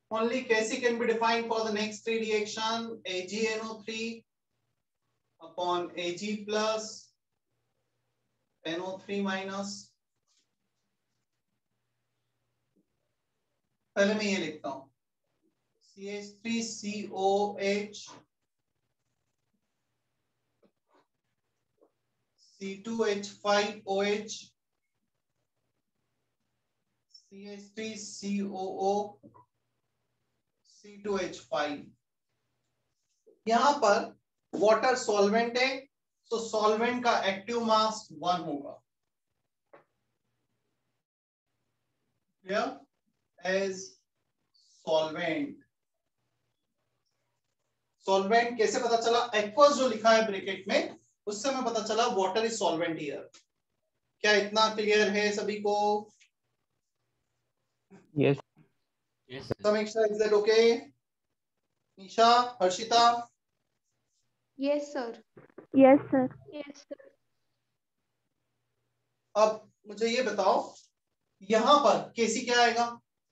only K C can be defined for the next three reaction, A G N O three upon Ag plus N O three minus. पहले मैं ये लिखता हूं C H three C O H C two H five O H C H three C O O C two H five. यहां पर water solvent है, तो solvent का एक्टिव मास वन होगा। एज सॉल्वेंट, सॉल्वेंट कैसे पता चला? Aqueous जो लिखा है ब्रैकेट में उससे हमें पता चला वाटर इज सॉल्वेंट हियर। क्या इतना क्लियर है सभी को? Yes Yes. Samiksha, is that okay? Nisha, Harshita? Yes, sir. Yes, sir. Yes, sir. अब मुझे ये बताओ, यहां पर केसी क्या आएगा?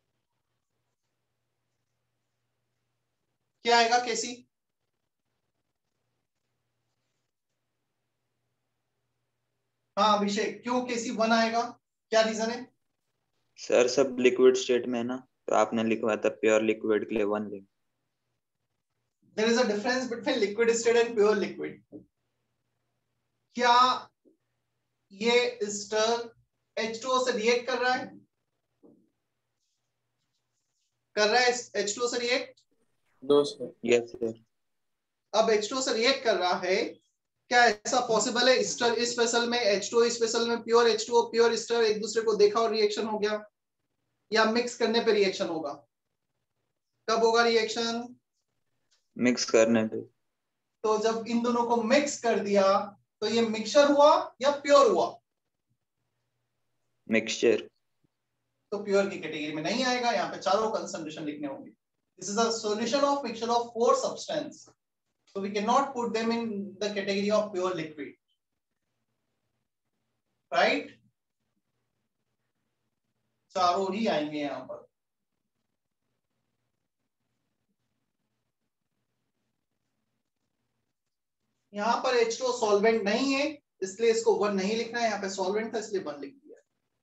क्या आएगा केसी? हाँ अभिषेक, क्यों केसी वन आएगा? क्या रीजन है? सर सब लिक्विड स्टेट में है ना, तो आपने लिखवा था प्योर लिक्विड के लिए वन लिख। There is a difference between liquid state and pure liquid. क्या ये एस्टर H टू O से रिएक्ट कर रहा है? कर रहा है H टू O से react? No, sir. Yes sir. अब H टू O से रिएक्ट कर रहा है, क्या ऐसा पॉसिबल है एस्टर इस वेसल में, H टू O इस वेसल में, pure H two O pure ester एक दूसरे को देखा और रिएक्शन हो गया? या मिक्स करने पे रिएक्शन होगा? कब होगा रिएक्शन? मिक्स करने पे। तो जब इन दोनों को मिक्स कर दिया तो ये मिक्सचर हुआ या प्योर हुआ? मिक्सचर। तो प्योर की कैटेगरी में नहीं आएगा, यहाँ पे चारों कंसंट्रेशन लिखने होंगे। This is a solution of mixture of four substance, so we cannot put them in the category of pure liquid, right? चारों ही आएंगे यहाँ पर। यहाँ पर H टू O सॉल्वेंट नहीं है इसलिए इसको वन नहीं लिखना है, यहाँ पे सॉल्वेंट था इसलिए वन लिख दिया।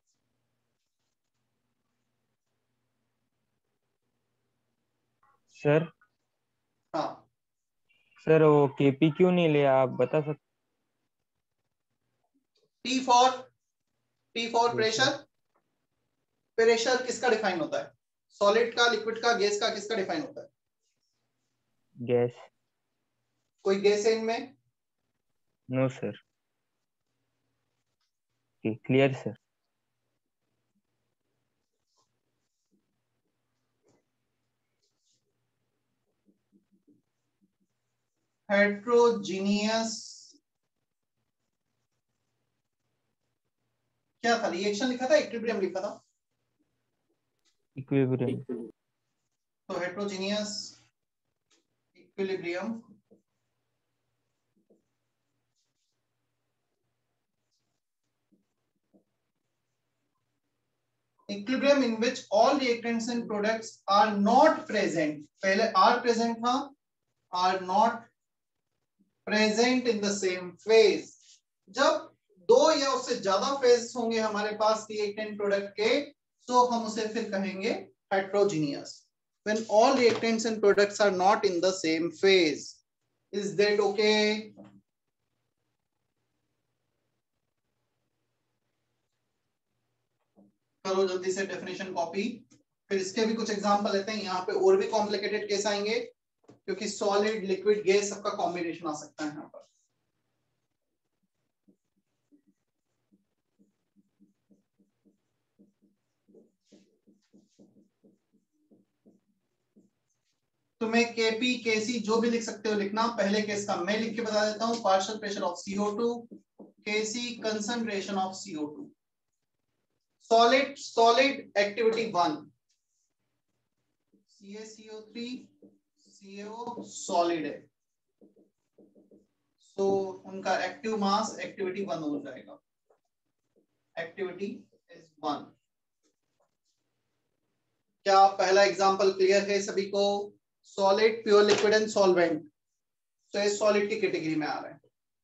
सर। हाँ सर वो केपी क्यों नहीं लिया, आप बता सकते? P for P for Yes, pressure. Pressure किसका डिफाइन होता है? सॉलिड का, लिक्विड का, गैस का? किसका डिफाइन होता है? गैस। कोई गैस है इनमें? No sir. Clear sir. Heterogeneous क्या था? रिएक्शन लिखा था, इक्विलिब्रियम लिखा था? इक्विलिब्रियम। तो heterogeneous equilibrium equilibrium in which all reactants and products are not present, पहले are present था, are not present in the same phase। जब दो या उससे ज्यादा फेज होंगे हमारे पास रिएक्टेंट प्रोडक्ट के, तो हम उसे फिर कहेंगे heterogeneous। when all reactants and products are not in the same phase, is that okay? करो जल्दी से डेफिनेशन कॉपी, फिर इसके भी कुछ एग्जांपल लेते हैं। यहाँ पे और भी कॉम्प्लिकेटेड केस आएंगे क्योंकि सॉलिड, लिक्विड, गैस सबका कॉम्बिनेशन आ सकता है यहाँ पर। तुम्हें केपी, केसी जो भी लिख सकते हो लिखना। पहले केस का मैं लिख के बता देता हूँ। Partial pressure of C O two, KC concentration of C O two. Solid, solid activity one, C A C O three, C A O solid है, सो so, उनका एक्टिव मास एक्टिविटी वन हो जाएगा। Activity is one. क्या पहला example clear है सभी को? Solid, pure liquid and solvent, तो ये सॉलिड की कैटेगरी में आ रहे हैं।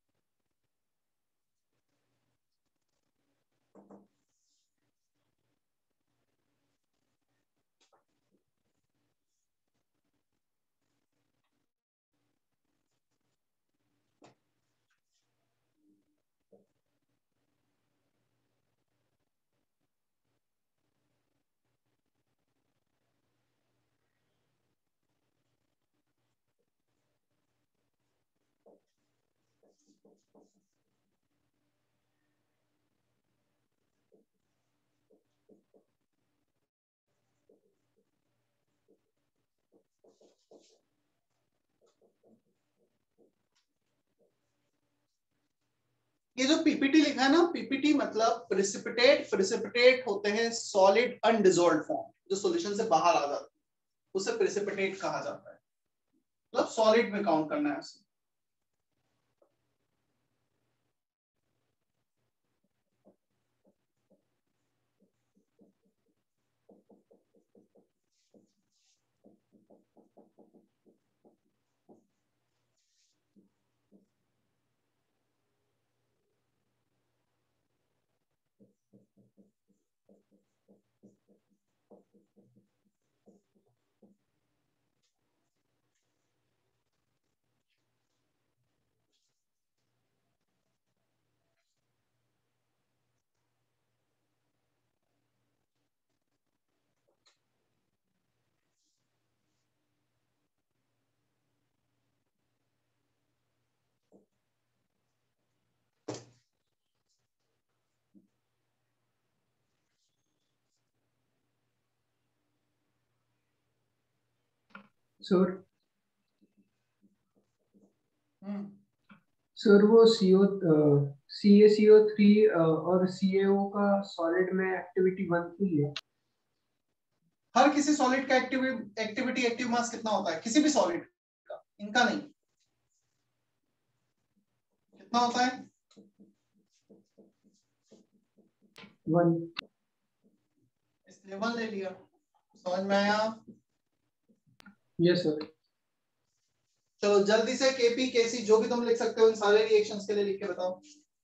ये जो पीपीटी लिखा है ना, पीपीटी मतलब प्रिसिपिटेट, प्रिसिपिटेट होते हैं सॉलिड अनडिसॉल्व्ड फॉर्म, जो सॉल्यूशन से बाहर आ जाते हैं, उसे प्रिसिपिटेट कहा जाता है, मतलब सॉलिड में काउंट करना है उसे। सर हम्म सर वो CO C A C O three और सी ए ओ का सॉलिड में एक्टिविटी बनती है। हर किसी सॉलिड का एक्टिव एक्टिविटी एक्टिव मास कितना होता है? किसी भी सॉलिड का, इनका नहीं, कितना होता है? वन। इसलिए वन ले लिया। समझ में आया? Yes sir. चलो जल्दी से केपी केसी जो भी तुम लिख सकते हो इन सारे रिएक्शंस के लिए लिख के बताओ।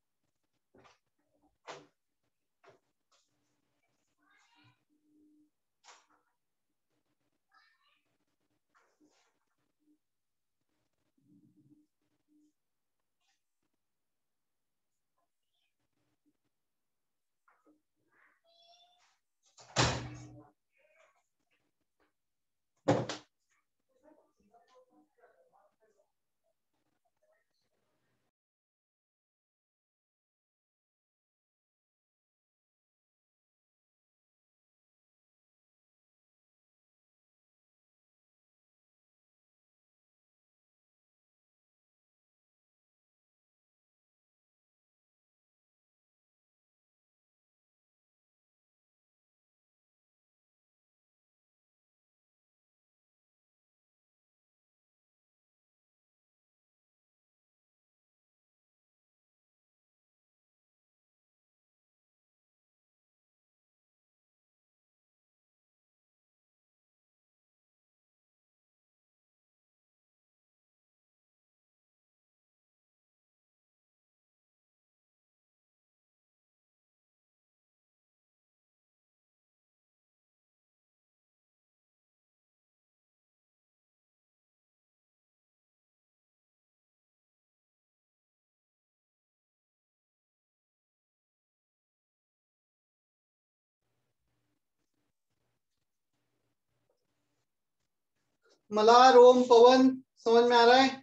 मलार, ओम, पवन, समझ में आ रहा है?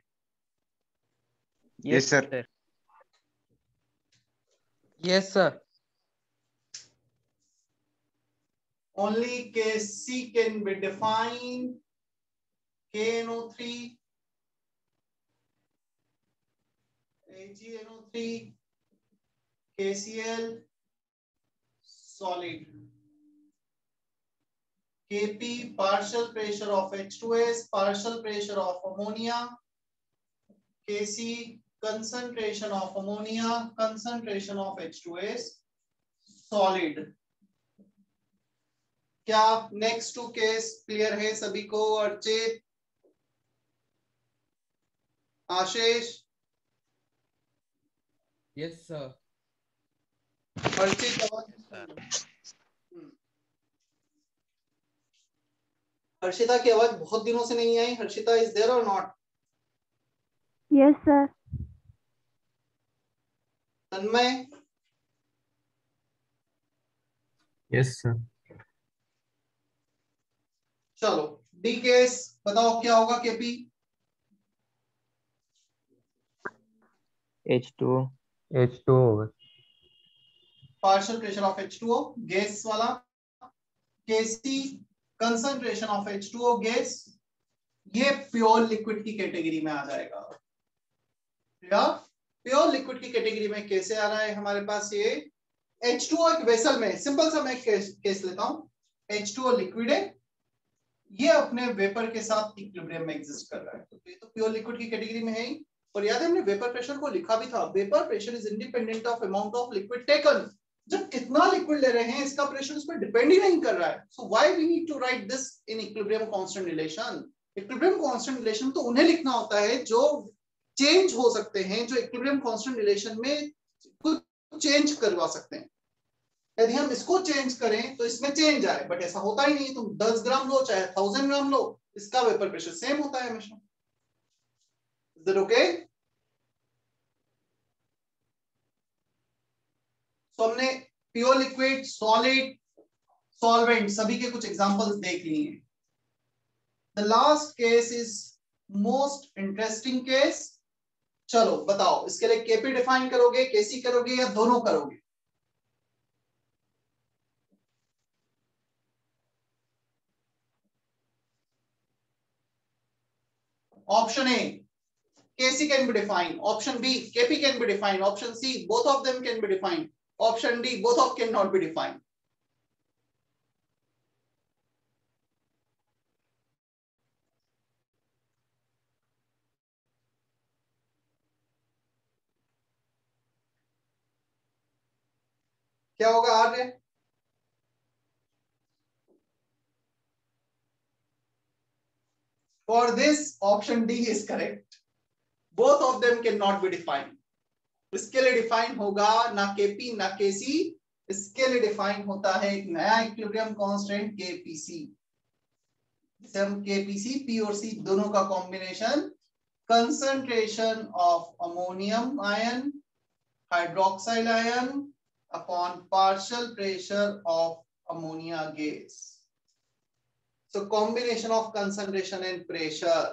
Yes sir. Yes sir. Only K C can be defined. K N O three, A G N O three, K C L, solid. K P, partial pressure of H two S, partial pressure of ammonia. K C, concentration of ammonia, concentration of H two S, solid. क्या next two case clear है सभी को? Archit, Ashish? Yes sir. Archit Harshita की आवाज बहुत दिनों से नहीं आई। हर्षिता इज देयर और not? Yes sir. Tanmay? Yes sir. चलो डी केस बताओ क्या होगा KP? H two O. H two O partial pressure of H two O gas वाला। KC concentration of H two O gas, ये प्योर लिक्विड की category में आ जाएगा। प्योर लिक्विड की कैटेगरी में कैसे आ रहा है हमारे पास? ये एच टू ओ एक वेसल में, सिंपल सा मैं केस, केस लेता हूं। एच टू ओ लिक्विड है, ये अपने वेपर के साथ इक्विलिब्रियम में एग्जिस्ट कर रहा है, तो ये तो प्योर लिक्विड की कैटेगरी में है ही। और याद है हमने वेपर प्रेशर को लिखा भी था, vapour pressure is independent of amount of liquid taken. जब कितना लिक्विड ले रहे हैं इसका प्रेशर उस पर डिपेंड ही नहीं कर रहा है। So why we need to write this in equilibrium constant relation? Equilibrium constant relation तो उन्हें लिखना होता है जो चेंज हो सकते हैं, जो इक्विलिब्रियम कांस्टेंट रिलेशन में कुछ चेंज करवा सकते हैं। यदि हम इसको चेंज करें तो इसमें चेंज आए, बट ऐसा होता ही नहीं। तुम दस ग्राम लो चाहे थाउजेंड ग्राम लो, इसका वेपर प्रेशर सेम होता है हमेशा। Is that okay? तो हमने प्योर लिक्विड, सॉलिड, सॉल्वेंट सभी के कुछ एग्जांपल्स देख लिए हैं। The last case is most interesting case. चलो बताओ, इसके लिए केपी डिफाइन करोगे, केसी करोगे या दोनों करोगे? Option A, K C can be defined. Option B, K P can be defined. Option C, both of them can be defined. Option D, both of cannot be defined. क्या होगा आर्य? For this, option D is correct. Both of them cannot be defined. इसके लिए define होगा ना KP ना केसी, इसके लिए define होता है एक नया इक्विलिब्रियम कांस्टेंट केपीसी, जिसे हम केपीसी, पी और सी दोनों का combination, concentration of ammonium ion, hydroxyl ion upon partial pressure of ammonia gas. So combination of concentration and pressure.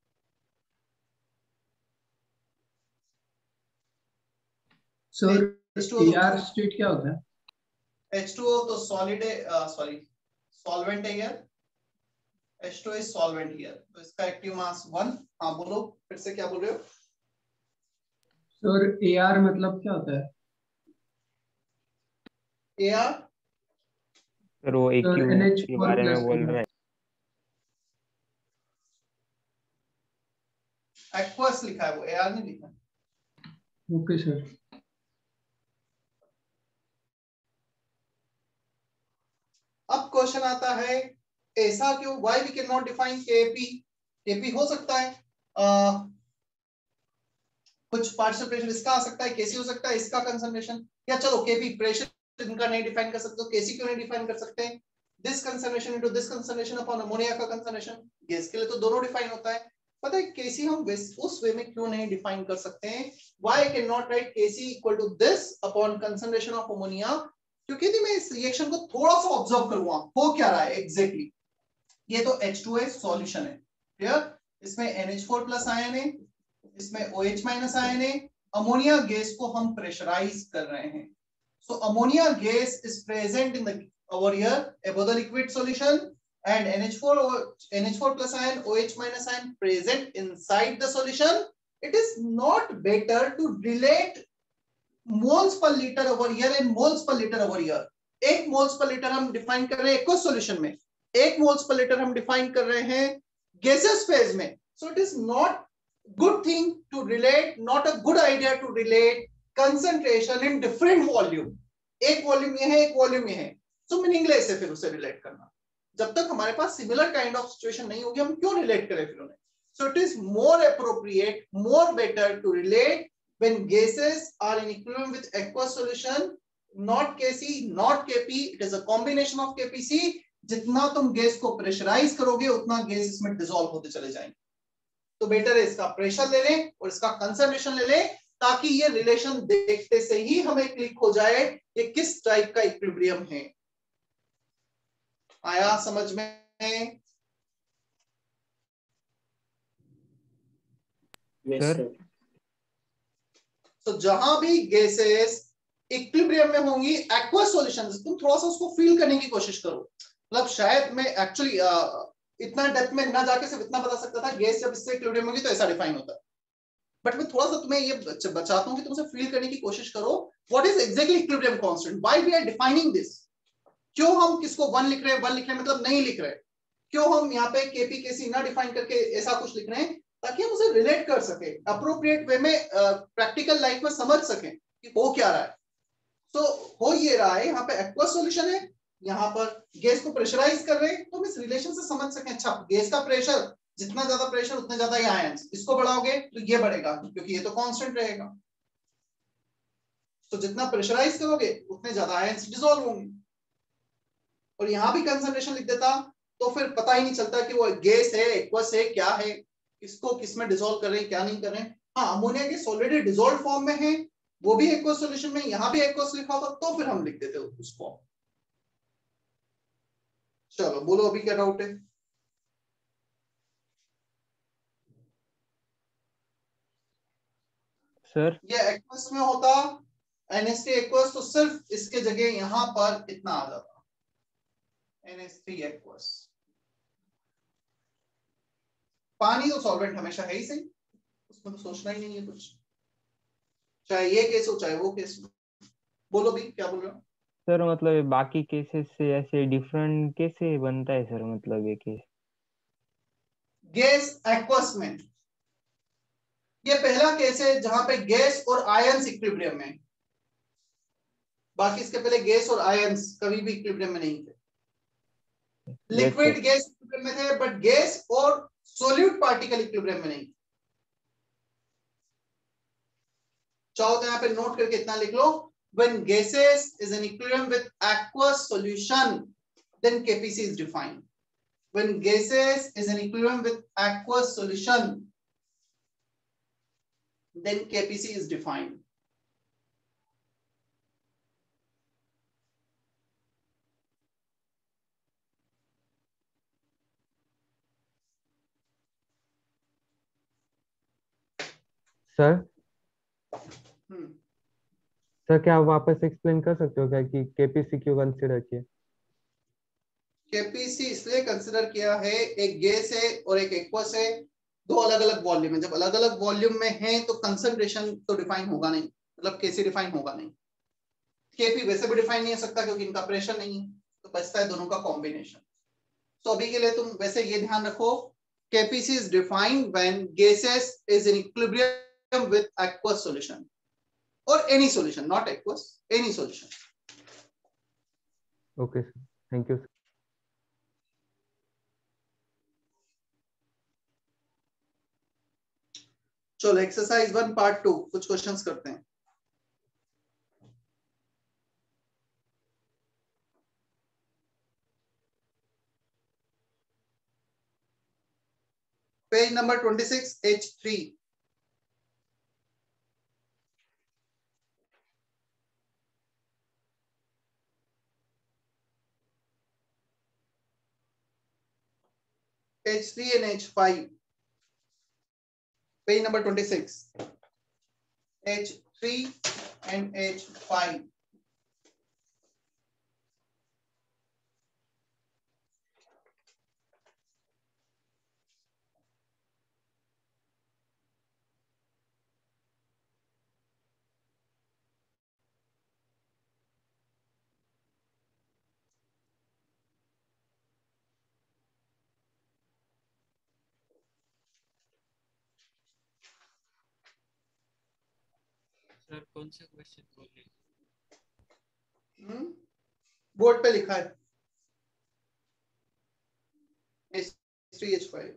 Sir A R state क्या होता है? एच टू ओ तो solid है, सॉरी सॉल्वेंट है यार। H two O is solvent here, तो इसका active mass one. हाँ बोलो फिर से, क्या बोल रहे हो? सर ए आर मतलब क्या होता है? ए आर सर वो एक्यू के बारे में बोल रहा है। एक्वस लिखा है वो, ए आर नहीं लिखा। Okay sir. अब क्वेश्चन आता है ऐसा क्यों, why we can not define KP? KP हो सकता है आ, कुछ पार्शियल प्रेशर इसका आ सकता है, केसी हो सकता है इसका कंसंट्रेशन, या चलो केपी प्रेशर इनका नहीं डिफाइन कर सकते, तो केसी क्यों नहीं डिफाइन कर सकते? This concentration into this concentration upon ammonia का कंसंट्रेशन, गैस के लिए तो दोनों डिफाइन होता है। पता है केसी हम उस वे में क्यों नहीं डिफाइन कर सकते हैं? Why can not write KC equal to this upon concentration of ammonia? क्योंकि यदि मैं इस रिएक्शन को थोड़ा सा ऑब्जर्व करूंगा, हो क्या रहा है एग्जैक्टली exactly? ये तो एच टू ओ सॉल्यूशन है, क्लियर? इसमें N H four plus ion है, इसमें OH माइनस आयन है। अमोनिया गैस को हम प्रेशराइज कर रहे हैं, so ammonia gas is present in the over here above the liquid solution, and N H four N H four plus ion, OH minus ion present inside the solution. It is not better to relate moles per liter over here and moles per liter over here. एक moles पर litre हम define कर रहे हैं aqueous solution में, एक moles पर litre हम डिफाइन कर रहे हैं गैसेस फेज में। So it is not good thing to relate, not a good idea to relate concentration in different volume. एक वॉल्यूम ये है, एक वॉल्यूम ये है, सो मीनिंगलेस है फिर उसे रिलेट करना। जब तक हमारे पास सिमिलर काइंड ऑफ सिचुएशन नहीं होगी हम क्यों रिलेट करें फिर उन्हें. So it is more appropriate, more better to relate when gases are in equilibrium with aqueous solution, not K C, not K P, it is a combination of K P C. जितना तुम gas को pressurise करोगे उतना gas इसमें dissolve होते चले जाएंगे. तो बेटर है इसका प्रेशर ले लें और इसका कंसंट्रेशन ले लें, ताकि ये रिलेशन देखते से ही हमें क्लिक हो जाए ये किस टाइप का इक्विलिब्रियम है. आया समझ में? सर तो जहां भी गैसेस इक्विलिब्रियम में होंगी एक्वस सॉल्यूशंस, तुम थोड़ा सा उसको फील करने की कोशिश करो. मतलब शायद मैं एक्चुअली इतना डेप्थ में ना जाके सिर्फ इतना बता सकता था गैस जब इससे इक्विलिब्रियम होगी तो ऐसा डिफाइन होता है, बट मैं थोड़ा सा तुम्हें ये बचाता हूं कि तुमसे फील करने की कोशिश करो what is exactly equilibrium constant, why we are defining this. क्यों हम किसको वन लिख रहे हैं, वन लिख रहे हैं मतलब नहीं लिख रहे, क्यों हम यहाँ पे केपी केसी ना डिफाइन करके ऐसा कुछ लिख रहे हैं, ताकि हम उसे रिलेट कर सके अप्रोप्रिएट वे में, प्रैक्टिकल लाइफ में समझ सकें कि हो क्या रहा है. तो हो ये रहा है यहाँ पे एक्वस सॉल्यूशन है, यहाँ पर गैस को प्रेशराइज कर रहे हैं, तो हम इस रिलेशन से समझ सकें अच्छा गैस का प्रेशर जितना ज्यादा प्रेशर उतने ज्यादा ये आयंस, इसको बढ़ाओगे तो ये बढ़ेगा क्योंकि ये तो कांस्टेंट रहेगा. तो जितना प्रेशराइज करोगे उतने ज्यादा आयंस डिसॉल्व होंगे. और यहाँ भी कंसंट्रेशन लिख देता तो फिर पता ही नहीं चलता कि वो गैस है एक्वस है क्या है, इसको किसमें डिसॉल्व कर रहे हैं क्या नहीं कर रहे हैं. हाँ ammonia gas already dissolve form में है, वो भी एक्वस सॉल्यूशन में, यहाँ भी एक्वस लिखा होता तो फिर हम लिख देते उसको. चलो बोलो अभी क्या डाउट है. सर ये एक्वस में होता एन एस थ्री एक्वस तो सिर्फ इसके जगह यहाँ पर इतना आ जाता एन एस थ्री एक्वस. पानी तो सॉल्वेंट हमेशा है ही सही, उसमें तो सोचना ही नहीं है कुछ, चाहे ये केस हो चाहे वो केस हो. बोलो भी क्या बोल रहे हो. सर मतलब ये बाकी केसेस से ऐसे डिफरेंट कैसे बनता है सर, मतलब ये केस गैस एक्वस में ये पहला केस है जहां पे गैस और आयंस इक्विलिब्रियम में, बाकी इसके पहले गैस और आयंस कभी भी इक्विलिब्रियम में नहीं थे. लिक्विड गैस इक्विलिब्रियम में थे बट गैस और सॉल्यूट पार्टिकल इक्विलिब्रियम में नहीं. चाहो तो यहाँ पे नोट करके इतना लिख लो, when gases is in equilibrium with aqueous solution then K P C is defined. When gases is in equilibrium with aqueous solution then K P C is defined. Sir hmm sir क्या आप वापस explain कर सकते हो क्या कि KPC क्यों consider किया. केपीसी इसलिए कंसिडर किया है, एक गैस है और एक एक्वस है, दो अलग अलग वॉल्यूम है. जब अलग अलग वॉल्यूम में है तो कंसंट्रेशन तो डिफाइन होगा नहीं, मतलब केसी डिफाइन होगा नहीं. केपी वैसे भी डिफाइन नहीं हो सकता क्योंकि इनका प्रेशर नहीं है, तो बचता है दोनों का कॉम्बिनेशन. तो अभी के लिए तुम वैसे ये ध्यान रखो, KPC is defined when gases is in equilibrium with aqueous solution और any solution, not aqueous, any solution. Okay sir, thank you sir. चलो एक्सरसाइज वन पार्ट टू कुछ क्वेश्चंस करते हैं. Page number twenty six H three. H three and H five. Page number twenty-six. H three and H five. Sir कौन सा question बोल रहे हैं? Board पे लिखा है. H three H five.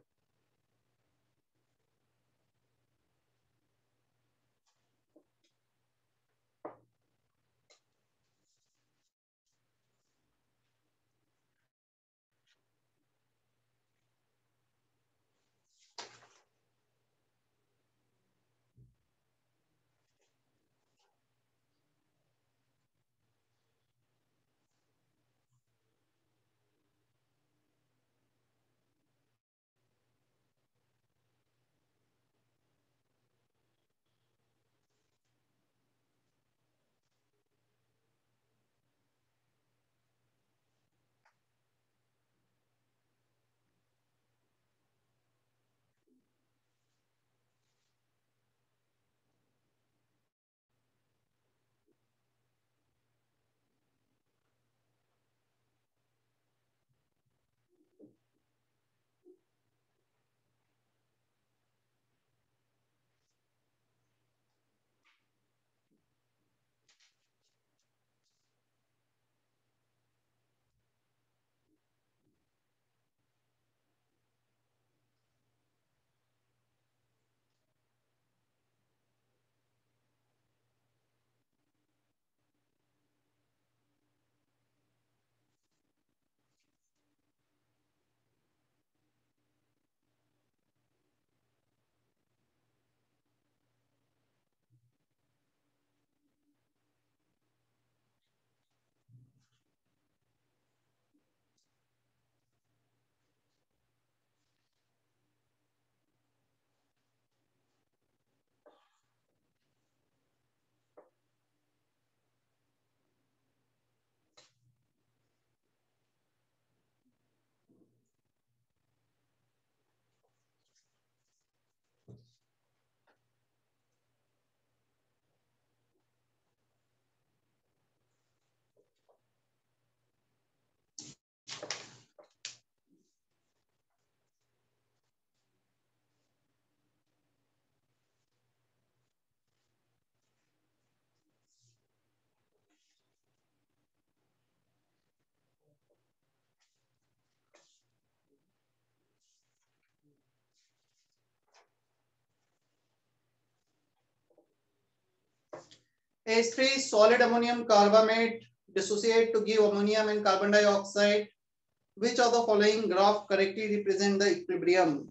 H three solid ammonium carbamate dissociate to give ammonium and carbon dioxide. Which of the following graph correctly represent the equilibrium?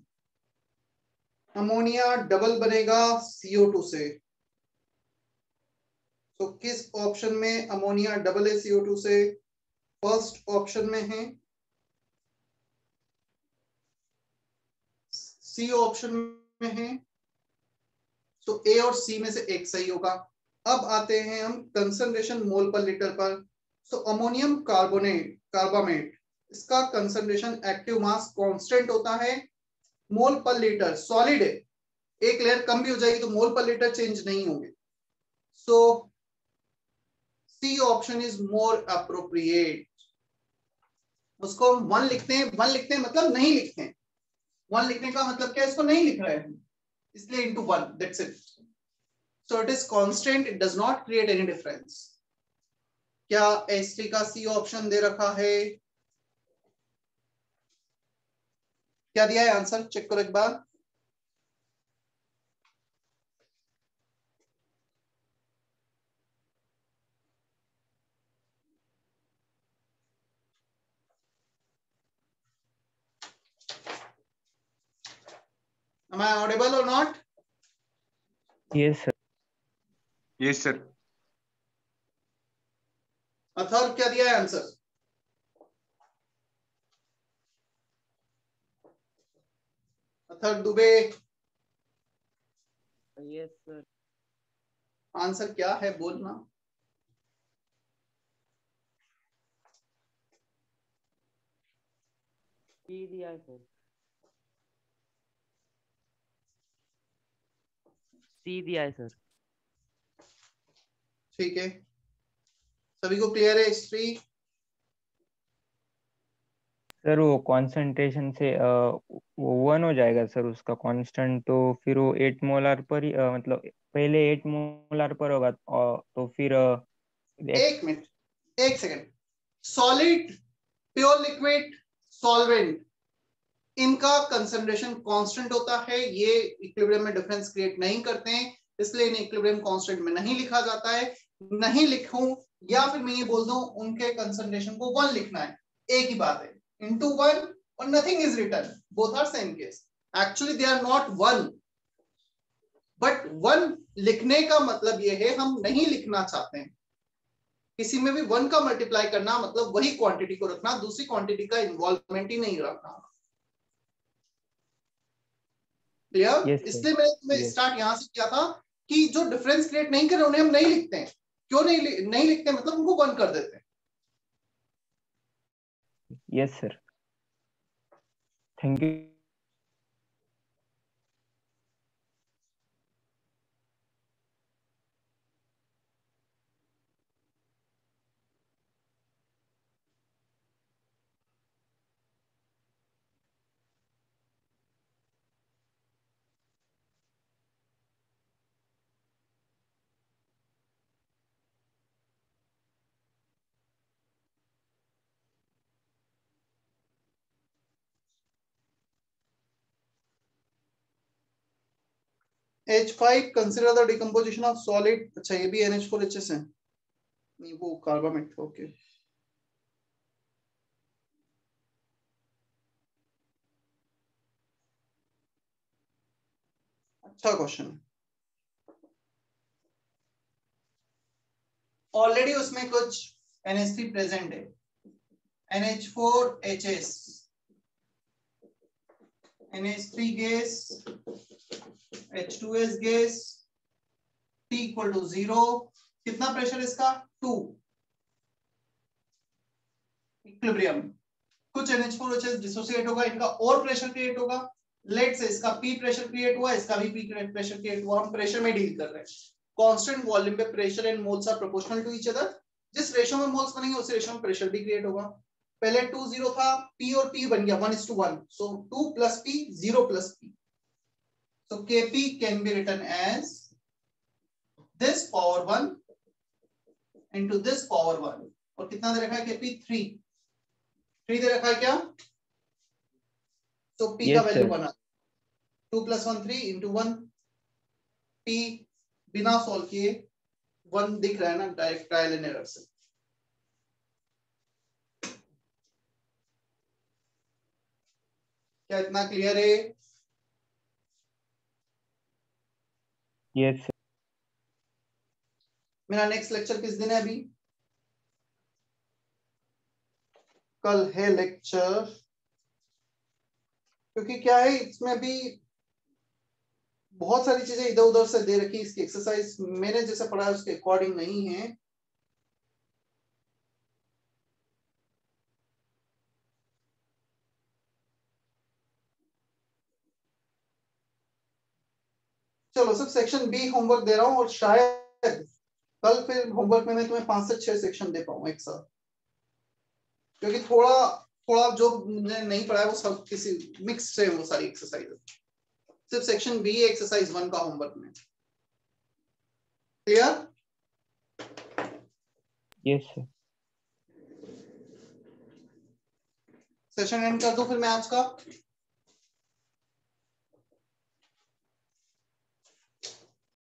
Ammonia double बनेगा C O two से, तो किस option में ammonia double है C O two से? First option में है, C option में है, तो ए और सी में से एक सही होगा। अब आते हैं हम कंसंट्रेशन मोल पर लीटर पर। सो अमोनियम कार्बोनेट कार्बामेट, इसका कंसंट्रेशन एक्टिव मास कांस्टेंट होता है मोल पर लीटर, सॉलिड है, एक लेयर कम भी हो जाएगी तो मोल पर लीटर चेंज नहीं होंगे। So C option is more appropriate. उसको हम वन लिखते हैं, वन लिखते हैं मतलब नहीं लिखते हैं, वन लिखने का मतलब क्या है, इसको नहीं लिख रहे हैं इसलिए into one, that's it. So it is constant, it does not create any difference. क्या एच थ्री का सी ऑप्शन दे रखा है? क्या दिया है आंसर, चेक करो एक बार। Am I audible or not? Yes sir. Yes sir. Atharva क्या दिया है answer? Atharva Dubey, yes sir. Answer क्या है बोलना। सी दिया है सर, सी दिया है सर। ठीक है, सभी को क्लियर है एच थ्री? सर वो कंसंट्रेशन से अ, वो वन हो जाएगा सर उसका कांस्टेंट, तो फिर वो एट मोलार पर ही अ, मतलब पहले एट मोलार पर होगा और तो फिर अ, एक मिनट, एक second. Solid, pure liquid, solvent, इनका कंसंट्रेशन कांस्टेंट होता है, ये इक्विलिब्रियम में डिफरेंस क्रिएट नहीं करते हैं, इसलिए इन्हें इक्विलिब्रियम कांस्टेंट में नहीं लिखा जाता है। नहीं लिखूं या फिर मैं ये बोल दूं उनके कंसंट्रेशन को वन लिखना है, एक ही बात है, इनटू वन और nothing is written, both are same case. Actually they are not one, but one लिखने का मतलब ये है हम नहीं लिखना चाहते हैं। किसी में भी वन का मल्टीप्लाई करना मतलब वही क्वांटिटी को रखना, दूसरी क्वांटिटी का इन्वॉल्वमेंट ही नहीं रखना। क्लियर? Yes, sir. इसलिए मैंने तुम्हें Yes. स्टार्ट यहां से किया था कि जो डिफरेंस क्रिएट नहीं कर रहे उन्हें हम नहीं लिखते हैं। क्यों नहीं लि, नहीं लिखते हैं? मतलब उनको वन कर देते हैं। Yes, sir. Thank you. H five consider the decomposition of solid। अच्छा ये भी N H four H S है, नहीं वो कार्बामेट। ओके अच्छा क्वेश्चन। ऑलरेडी उसमें कुछ N H three प्रेजेंट है, N H four H S, N H three gas, H two S gas, T equal to zero. कितना प्रेशर इसका? Two. Equilibrium. कुछ N H four H S dissociate होगा, इनका और pressure create होगा। Late से इसका P प्रेशर क्रिएट हुआ, इसका भी P प्रेशर क्रिएट हुआ। हम प्रेशर में डील कर रहे हैं। कांस्टेंट वॉल्यूम पे pressure and moles are proportional to each other. जिस रेशियो में मोल्स बनेंगे उस रेशियो में प्रेशर भी क्रिएट होगा। पहले टू जीरो था, P और P बन गया one is to one, so two plus P, zero plus P। So K P can be written as this power one into this power one। और कितना दे रखा है K P? थ्री। थ्री दे रखा है क्या? तो P Yes, का वैल्यू sir. बना two plus one three into one. P बिना सॉल्व किए वन दिख रहा है ना, डायरेक्ट ट्रायल एंड एरर से। क्या इतना क्लियर है? Yes, sir. मेरा नेक्स्ट लेक्चर किस दिन है अभी? कल है लेक्चर। क्योंकि क्या है इसमें भी बहुत सारी चीजें इधर उधर से दे रखी, इसकी एक्सरसाइज मैंने जैसे पढ़ा है उसके अकॉर्डिंग नहीं है। चलो सिर्फ सेक्शन बी होमवर्क दे रहा हूं और शायद कल फिर होमवर्क में मैं तुम्हें पांच से छह सेक्शन दे पाऊं एक साथ, क्योंकि थोड़ा थोड़ा जो मुझे नहीं पढ़ा है वो सब किसी मिक्स है वो सारी एक्सरसाइज। सिर्फ सेक्शन बी एक्सरसाइज वन का होमवर्क में। Clear? Yes, sir. Session end कर दो फिर मैं आज का।